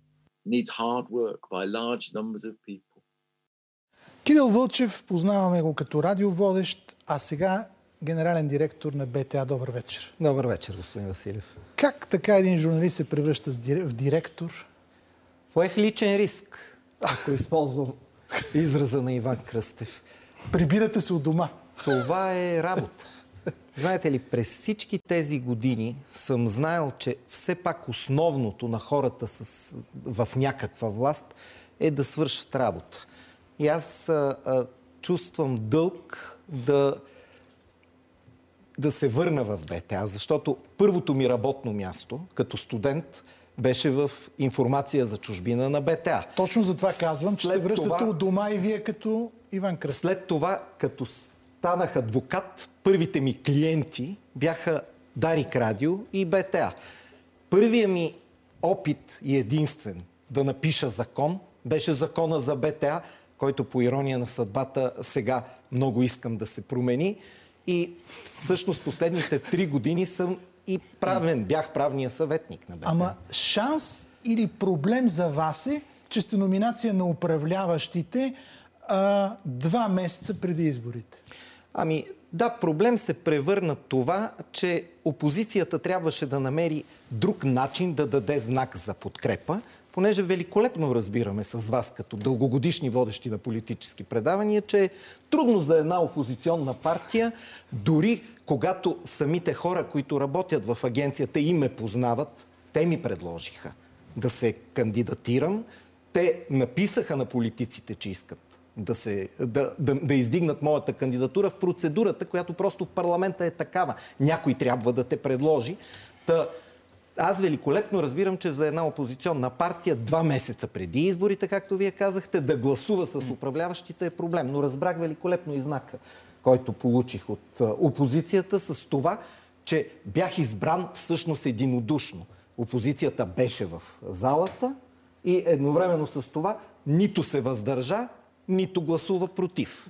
Кирил Вълчев, познаваме го като радиоводещ, а сега генерален директор на БТА. Добър вечер. Добър вечер, господин Василев. Как така един журналист се превръща в директор? Поех личен риск, ако използвам израза на Иван Кръстев. Прибирате се от дома. Това е работа. Знаете ли, през всички тези години съм знаел, че все пак основното на хората в някаква власт е да свършат работа. И аз чувствам дълг да се върна в БТА, защото първото ми работно място като студент беше в информация за чужбина на БТА. Точно за това казвам, че се връщате от дома и вие като Иван Кръстев. След това, като станах адвокат, първите ми клиенти бяха Дарик Радио и БТА. Първият ми опит и единствен да напиша закон беше закона за БТА, който по ирония на съдбата сега много искам да се промени. И всъщност последните 3 години съм и бях правния съветник на БТА. Ама шанс или проблем за вас е, че сте номинация на управляващите 2 месеца преди изборите? Ами да, проблем се превърна това, че опозицията трябваше да намери друг начин да даде знак за подкрепа, понеже великолепно разбираме с вас, като дългогодишни водещи на политически предавания, че е трудно за една опозиционна партия, дори когато самите хора, които работят в агенцията и ме познават, те ми предложиха да се кандидатирам. Те написаха на политиците, че искат да издигнат моята кандидатура в процедурата, която просто в парламента е такава. Някой трябва да те предложи. Аз великолепно разбирам, че за една опозиционна партия 2 месеца преди изборите, както вие казахте, да гласува с управляващите е проблем. Но разбрах великолепно и знака, който получих от опозицията с това, че бях избран всъщност единодушно. Опозицията беше в залата и едновременно с това нито се въздържа, нито гласува против.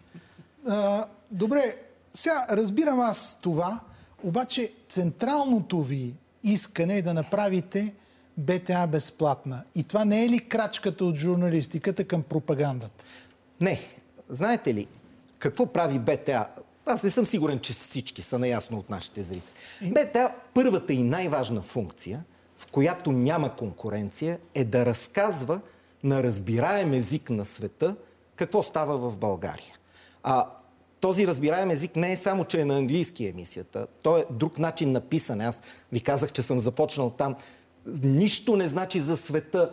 Добре, сега разбирам аз това, обаче централното ви искане е да направите БТА безплатна. И това не е ли крачката от журналистиката към пропагандата? Не. Знаете ли, какво прави БТА? Аз не съм сигурен, че всички са наясно от нашите зрители. БТА, първата и най-важна функция, в която няма конкуренция, е да разказва на разбираем език на света какво става в България. Този разбираем език не е само, че е на английски емисията. То е друг начин на писане. Аз ви казах, че съм започнал там. Нищо не значи за света,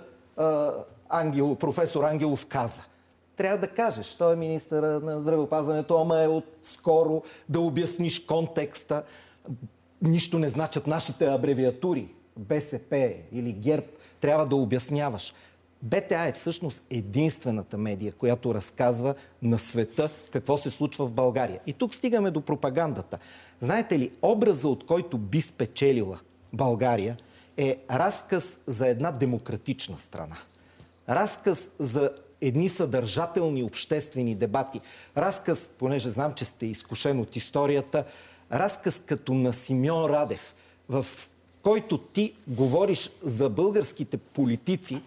професор Ангелов каза. Трябва да кажеш, той е министър на здравеопазването, ама е отскоро, да обясниш контекста. Нищо не значат нашите абревиатури. БСП или ГЕРБ. Трябва да обясняваш. БТА е всъщност единствената медия, която разказва на света какво се случва в България. И тук стигаме до пропагандата. Знаете ли, образа, от който би спечелила България, е разказ за една демократична страна. Разказ за едни съдържателни обществени дебати. Разказ, понеже знам, че сте изкушен от историята, разказ като на Симеон Радев, в който ти говориш за българските политици,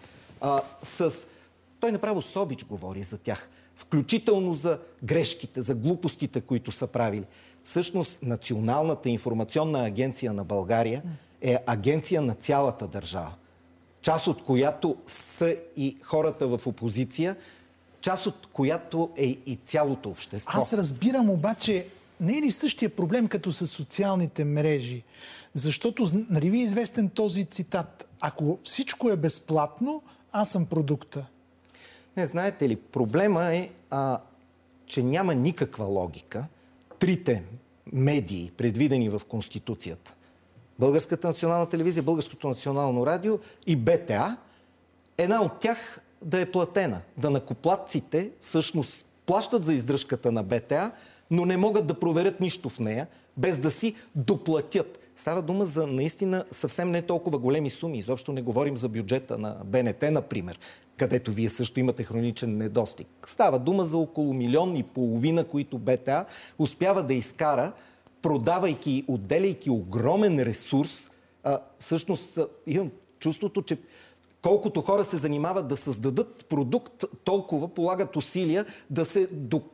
той направо с обич говори за тях. Включително за грешките, за глупостите, които са правили. Всъщност, Националната информационна агенция на България е агенция на цялата държава. Част от която са и хората в опозиция, част от която е и цялото общество. Аз разбирам обаче, не е ли същия проблем като с социалните мрежи? Защото, нали ви е известен този цитат? Ако всичко е безплатно, аз съм продукта. Не, знаете ли, проблема е, че няма никаква логика трите медии, предвидени в Конституцията, Българската национална телевизия, Българското национално радио и БТА, една от тях да е платена. Данъкоплатците всъщност плащат за издръжката на БТА, но не могат да проверят нищо в нея, без да си доплатят. Става дума за наистина съвсем не толкова големи суми. Изобщо не говорим за бюджета на БНТ, например, където вие също имате хроничен недостиг. Става дума за около 1,5 милиона, които БТА успява да изкара, продавайки и отделяйки огромен ресурс. Всъщност имам чувството, че колкото хора се занимават да създадат продукт, толкова полагат усилия да се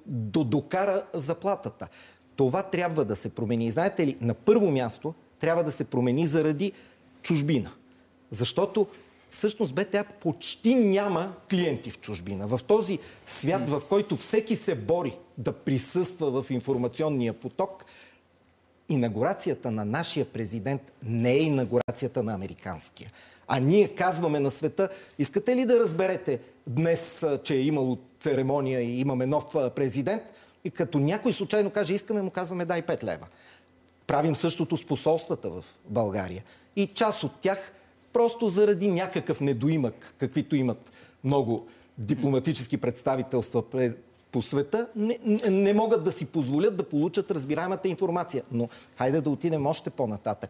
докара заплатата. Това трябва да се промени. И знаете ли, на първо място трябва да се промени заради чужбина. Защото всъщност БТА почти няма клиенти в чужбина. В този свят, в който всеки се бори да присъства в информационния поток, инаугурацията на нашия президент не е инаугурацията на американския. А ние казваме на света, искате ли да разберете днес, че е имало церемония и имаме нов президент? И като някой случайно каже, искаме, му казваме, дай 5 лева. Правим същото с посолствата в България. И част от тях, просто заради някакъв недоимък, каквито имат много дипломатически представителства по света, не могат да си позволят да получат разбираемата информация. Но хайде да отидем още по-нататък.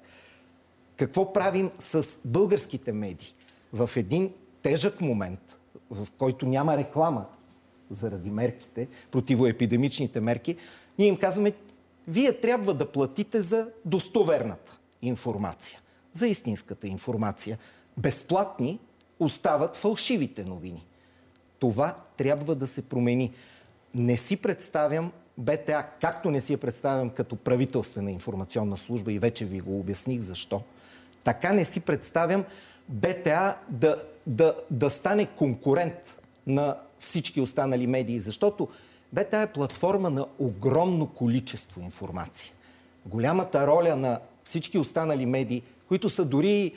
Какво правим с българските медии? В един тежък момент, в който няма реклама заради мерките, противоепидемичните мерки, ние им казваме, вие трябва да платите за достоверната информация, за истинската информация. Безплатни остават фалшивите новини. Това трябва да се промени. Не си представям БТА, както не си я представям като правителствена информационна служба и вече ви го обясних защо. Така не си представям БТА да стане конкурент на всички останали медии, защото БТА е платформа на огромно количество информация. Голямата роля на всички останали медии, които са дори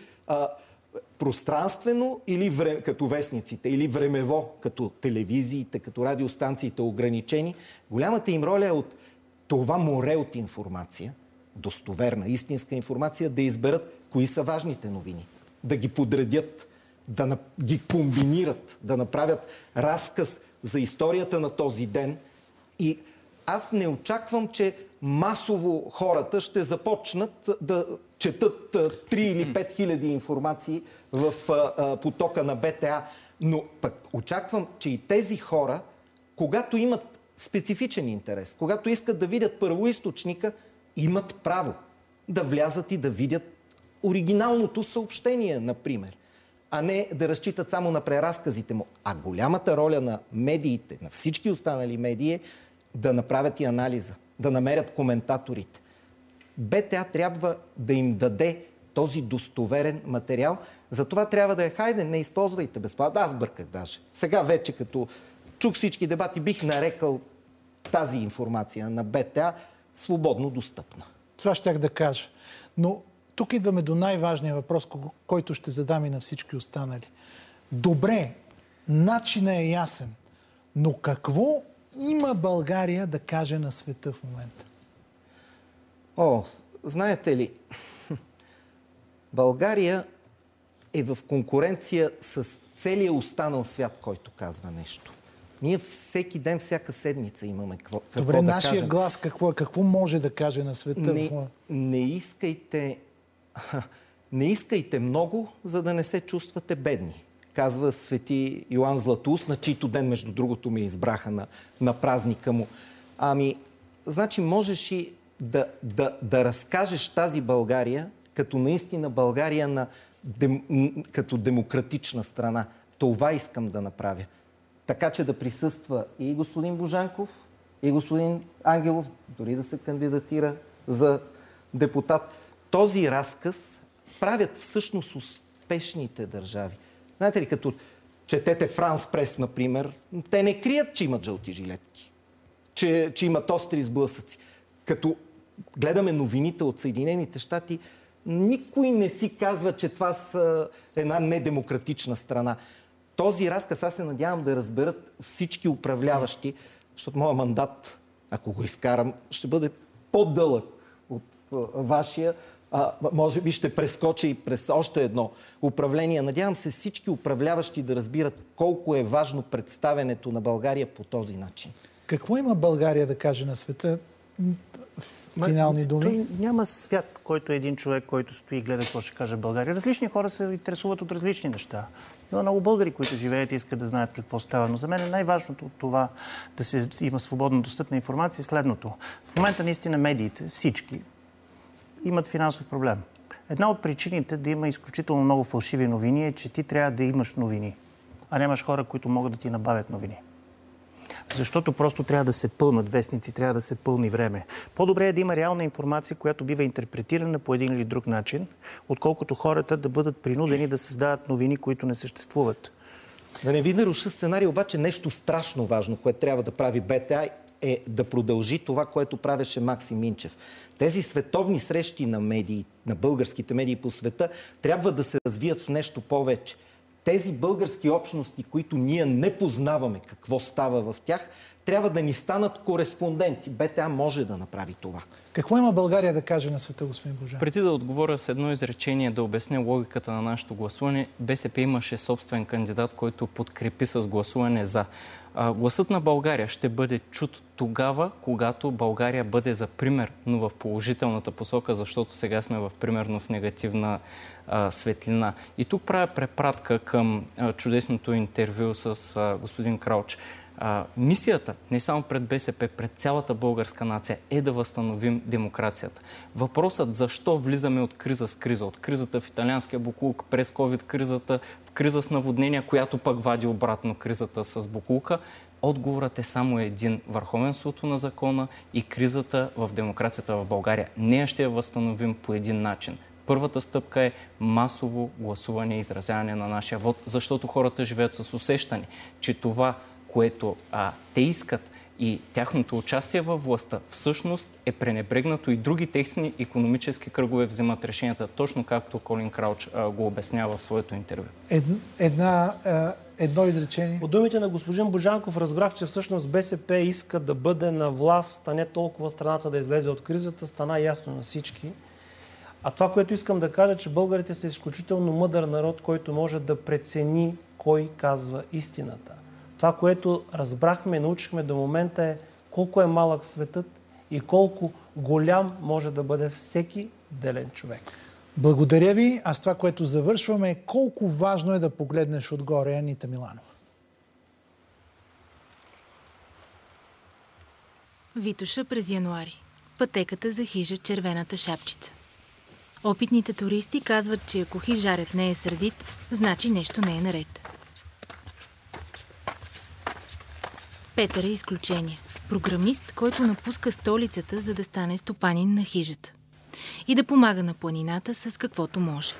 пространствено или като вестниците, или времево, като телевизиите, като радиостанциите ограничени, голямата им роля е от това море от информация, достоверна, истинска информация, да изберат кои са важните новини, да ги подредят, да ги комбинират, да направят разказ за историята на този ден. И аз не очаквам, че масово хората ще започнат да четат 3 или 5 хиляди информации в потока на БТА, но пък очаквам, че и тези хора, когато имат специфичен интерес, когато искат да видят първоизточника, имат право да влязат и да видят оригиналното съобщение, например, а не да разчитат само на преразказите му. А голямата роля на медиите, на всички останали медии е да направят и анализа, да намерят коментаторите. БТА трябва да им даде този достоверен материал. Затова трябва да е, хайде, не използвайте безплатно. Аз бърках даже. Сега вече, като чух всички дебати, бих нарекал тази информация на БТА свободно достъпна. Това щях да кажа. Но тук идваме до най-важния въпрос, който ще задам и на всички останали. Добре, начинът е ясен, но какво има България да каже на света в момента? Знаете ли, България е в конкуренция с целия останал свят, който казва нещо. Ние всеки ден, всяка седмица имаме какво Добре, да нашия кажем. глас какво може да каже на света? Не искайте много, за да не се чувствате бедни. Казва свети Йоан Златоуст, на чийто ден, между другото, ми избраха на празника му. Значи можеш и да разкажеш тази България като наистина България като демократична страна. Това искам да направя. Така че да присъства и господин Божанков, и господин Ангелов, дори да се кандидатира за депутат. Този разказ правят всъщност успешните държави. Знаете ли, като четете Франс Прес, например, те не крият, че имат жълти жилетки, че имат остри сблъсъци. Като гледаме новините от Съединените щати, никой не си казва, че това са една недемократична страна. Този разказ аз се надявам да разберат всички управляващи, защото моят мандат, ако го изкарам, ще бъде по-дълъг от вашия. може би ще прескоча и през още едно управление. Надявам се всички управляващи да разбират колко е важно представянето на България по този начин. Какво има България да каже на света? Финални думи? Няма свят, който е един човек, който стои и гледа какво ще каже България. Различни хора се интересуват от различни неща. Има много българи, които живеят и искат да знаят какво става. Но за мен най-важното от това да се има свободно достъпна информация е следното. В момента наистина медиите, всички, имат финансов проблем. Една от причините да има изключително много фалшиви новини е, че ти трябва да имаш новини, а нямаш хора, които могат да ти набавят новини. Защото просто трябва да се пълнат вестници, трябва да се пълни време. По-добре е да има реална информация, която бива интерпретирана по един или друг начин, отколкото хората да бъдат принудени да създават новини, които не съществуват. Да не ви наруша сценарий, обаче нещо страшно важно, което трябва да прави БТА, е да продължи това, което правеше Максим Минчев. Тези световни срещи на медии, на българските медии по света, трябва да се развият в нещо повече. Тези български общности, които ние не познаваме какво става в тях, трябва да ни станат кореспонденти. БТА може да направи това. Какво има България да каже на света, господин Божанков? Преди да отговоря с едно изречение, да обясня логиката на нашето гласуване, БСП имаше собствен кандидат, който подкрепи с гласуване за. Гласът на България ще бъде чут тогава, когато България бъде за пример, но в положителната посока, защото сега сме в примерно в негативна светлина. И тук правя препратка към чудесното интервю с господин Крауч. Мисията, не само пред БСП, пред цялата българска нация, е да възстановим демокрацията. Въпросът защо влизаме от криза с криза, от кризата в италианския боклук, през COVID-кризата, в криза с наводнения, която пък вади обратно кризата с боклука, отговорът е само един – върховенството на закона и кризата в демокрацията в България. Нея ще я възстановим по един начин. Първата стъпка е масово гласуване и изразяване на нашия вод, защото хората живеят с усещане, че това, което те искат и тяхното участие във властта, всъщност е пренебрегнато и други техни икономически кръгове вземат решенията, точно както Колин Крауч го обяснява в своето интервю. Едно изречение. От думите на господин Божанков разбрах, че всъщност БСП иска да бъде на власт, а не толкова страната да излезе от кризата, стана ясно на всички. А това, което искам да кажа, че българите са изключително мъдър народ, който може да прецени кой казва истината. Това, което разбрахме, научихме до момента е колко е малък светът и колко голям може да бъде всеки делен човек. Благодаря ви. А с това, което завършваме, е колко важно е да погледнеш отгоре, Анита Миланова. Витоша през януари. Пътеката за хижа Червената шапчица. Опитните туристи казват, че ако хижарят не е сърдит, значи нещо не е наред. Петър е изключение. Програмист, който напуска столицата, за да стане стопанин на хижата. И да помага на планината с каквото може.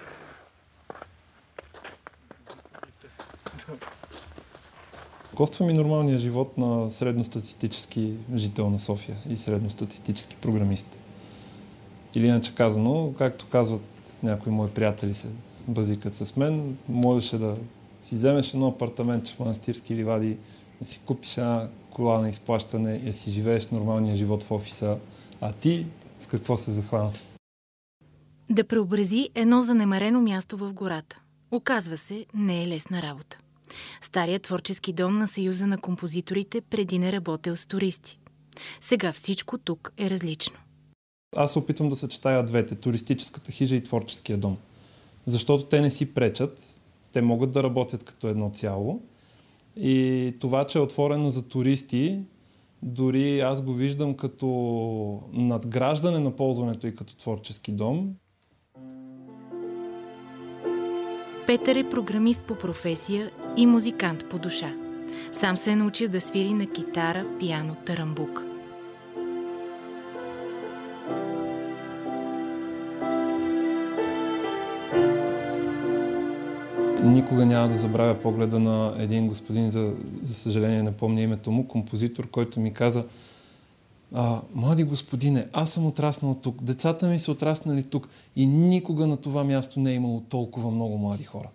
Коства ми нормалния живот на средностатистически жител на София и средностатистически програмист. Или иначе казано, както казват някои мои приятели се базикат с мен, можеше да си вземеш едно апартаментче в Манастирски ливади, да си купиш една кола на изплащане и да си живееш нормалния живот в офиса, а ти с какво се захвана? Да преобрази едно занемарено място в гората. Оказва се, не е лесна работа. Старият творчески дом на Съюза на композиторите преди не работел с туристи. Сега всичко тук е различно. Аз се опитвам да съчетая двете, туристическата хижа и творческия дом. Защото те не си пречат, те могат да работят като едно цяло. И това, че е отворено за туристи, дори аз го виждам като надграждане на ползването и като творчески дом. Петър е програмист по професия и музикант по душа. Сам се е научил да свири на китара, пиано, тарамбук. Никога няма да забравя погледа на един господин, за съжаление не помня името му, композитор, който ми каза: млади господине, аз съм отраснал тук, децата ми са отраснали тук и никога на това място не е имало толкова много млади хора.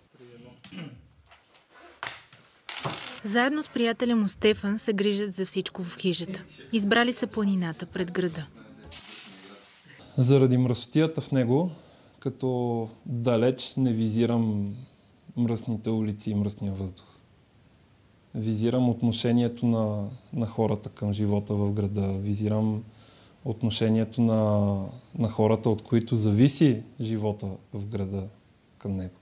Заедно с приятеля му Стефан се грижат за всичко в хижата. Избрали са планината пред града. Заради мръсотията в него като далеч не визирам мръсните улици и мръсния въздух. Визирам отношението на хората към живота в града. Визирам отношението на хората, от които зависи живота в града към него.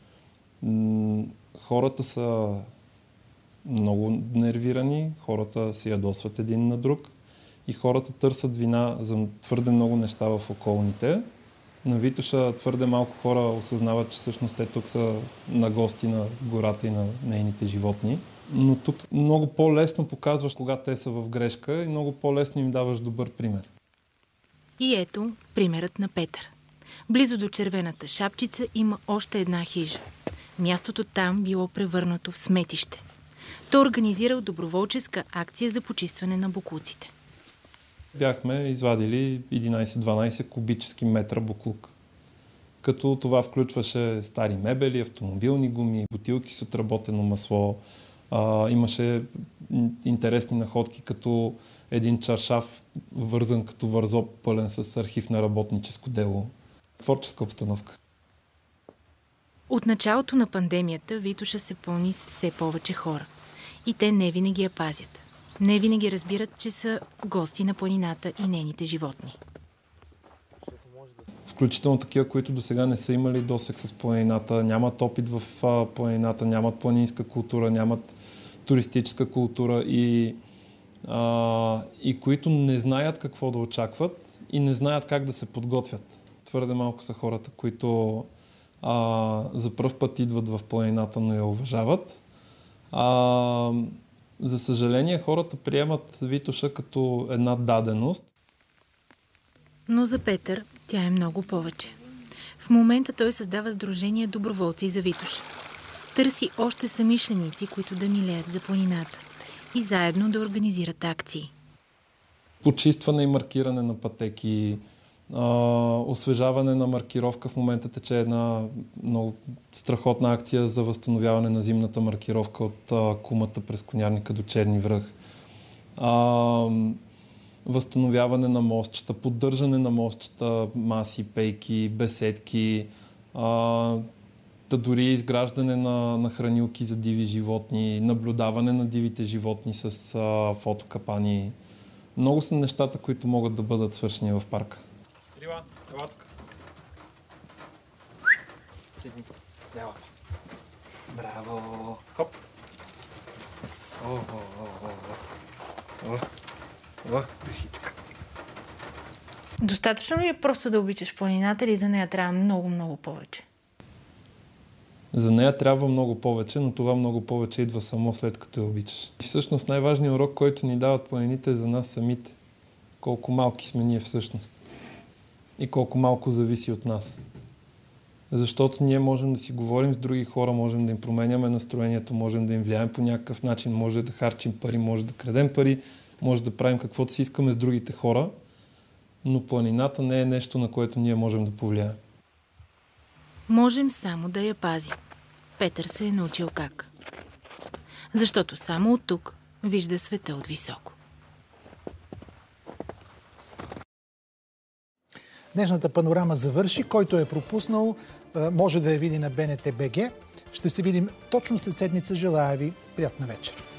Хората са много нервирани, хората се ядосват един на друг и хората търсят вина за твърде много неща в околните. На Витоша твърде малко хора осъзнават, че всъщност те тук са на гости на гората и на нейните животни. Но тук много по-лесно показваш кога те са в грешка и много по-лесно им даваш добър пример. И ето примерът на Петър. Близо до червената шапчица има още една хижа. Мястото там било превърнато в сметище. Той организирал доброволческа акция за почистване на боклуците. Бяхме извадили 11-12 кубически метра боклук. Като това включваше стари мебели, автомобилни гуми, бутилки с отработено масло. Имаше интересни находки, като един чаршаф, вързан като вързоп, пълен с архив на работническо дело. Творческа обстановка. От началото на пандемията Витоша се пълни с все повече хора. И те не винаги я пазят. Не винаги разбират, че са гости на планината и нейните животни. Включително такива, които досега не са имали досег с планината, нямат опит в планината, нямат планинска култура, нямат туристическа култура и които не знаят какво да очакват и не знаят как да се подготвят. Твърде малко са хората, които за пръв път идват в планината, но я уважават. За съжаление, хората приемат Витоша като една даденост. Но за Петър тя е много повече. В момента той създава сдружение доброволци за Витоша. Търси още съмишленици, които да милеят за планината и заедно да организират акции. Почистване и маркиране на пътеки, освежаване на маркировка. В момента тече една много страхотна акция за възстановяване на зимната маркировка от Кумата през Конярника до Черни връх. Възстановяване на мостчета, поддържане на мостчета, маси, пейки, беседки, дори изграждане на хранилки за диви животни, наблюдаване на дивите животни с фотокапани. Много са нещата, които могат да бъдат свършени в парка. Ела тук. Седни. Ела. Браво. Хоп. Държи така. Достатъчно ли е просто да обичаш планината или за нея трябва много, много повече? За нея трябва много повече, но това много повече идва само след като я обичаш. И всъщност най-важният урок, който ни дават планините е за нас самите. Колко малки сме ние всъщност. И колко малко зависи от нас. Защото ние можем да си говорим с други хора, можем да им променяме настроението, можем да им влияем по някакъв начин, може да харчим пари, може да крадем пари, може да правим каквото си искаме с другите хора, но планината не е нещо, на което ние можем да повлияем. Можем само да я пазим. Петър се е научил как. Защото само от тук вижда света от високо. Днешната панорама завърши. Който е пропуснал, може да я види на БНТ.бг. Ще се видим точно след седмица. Желая ви приятна вечер.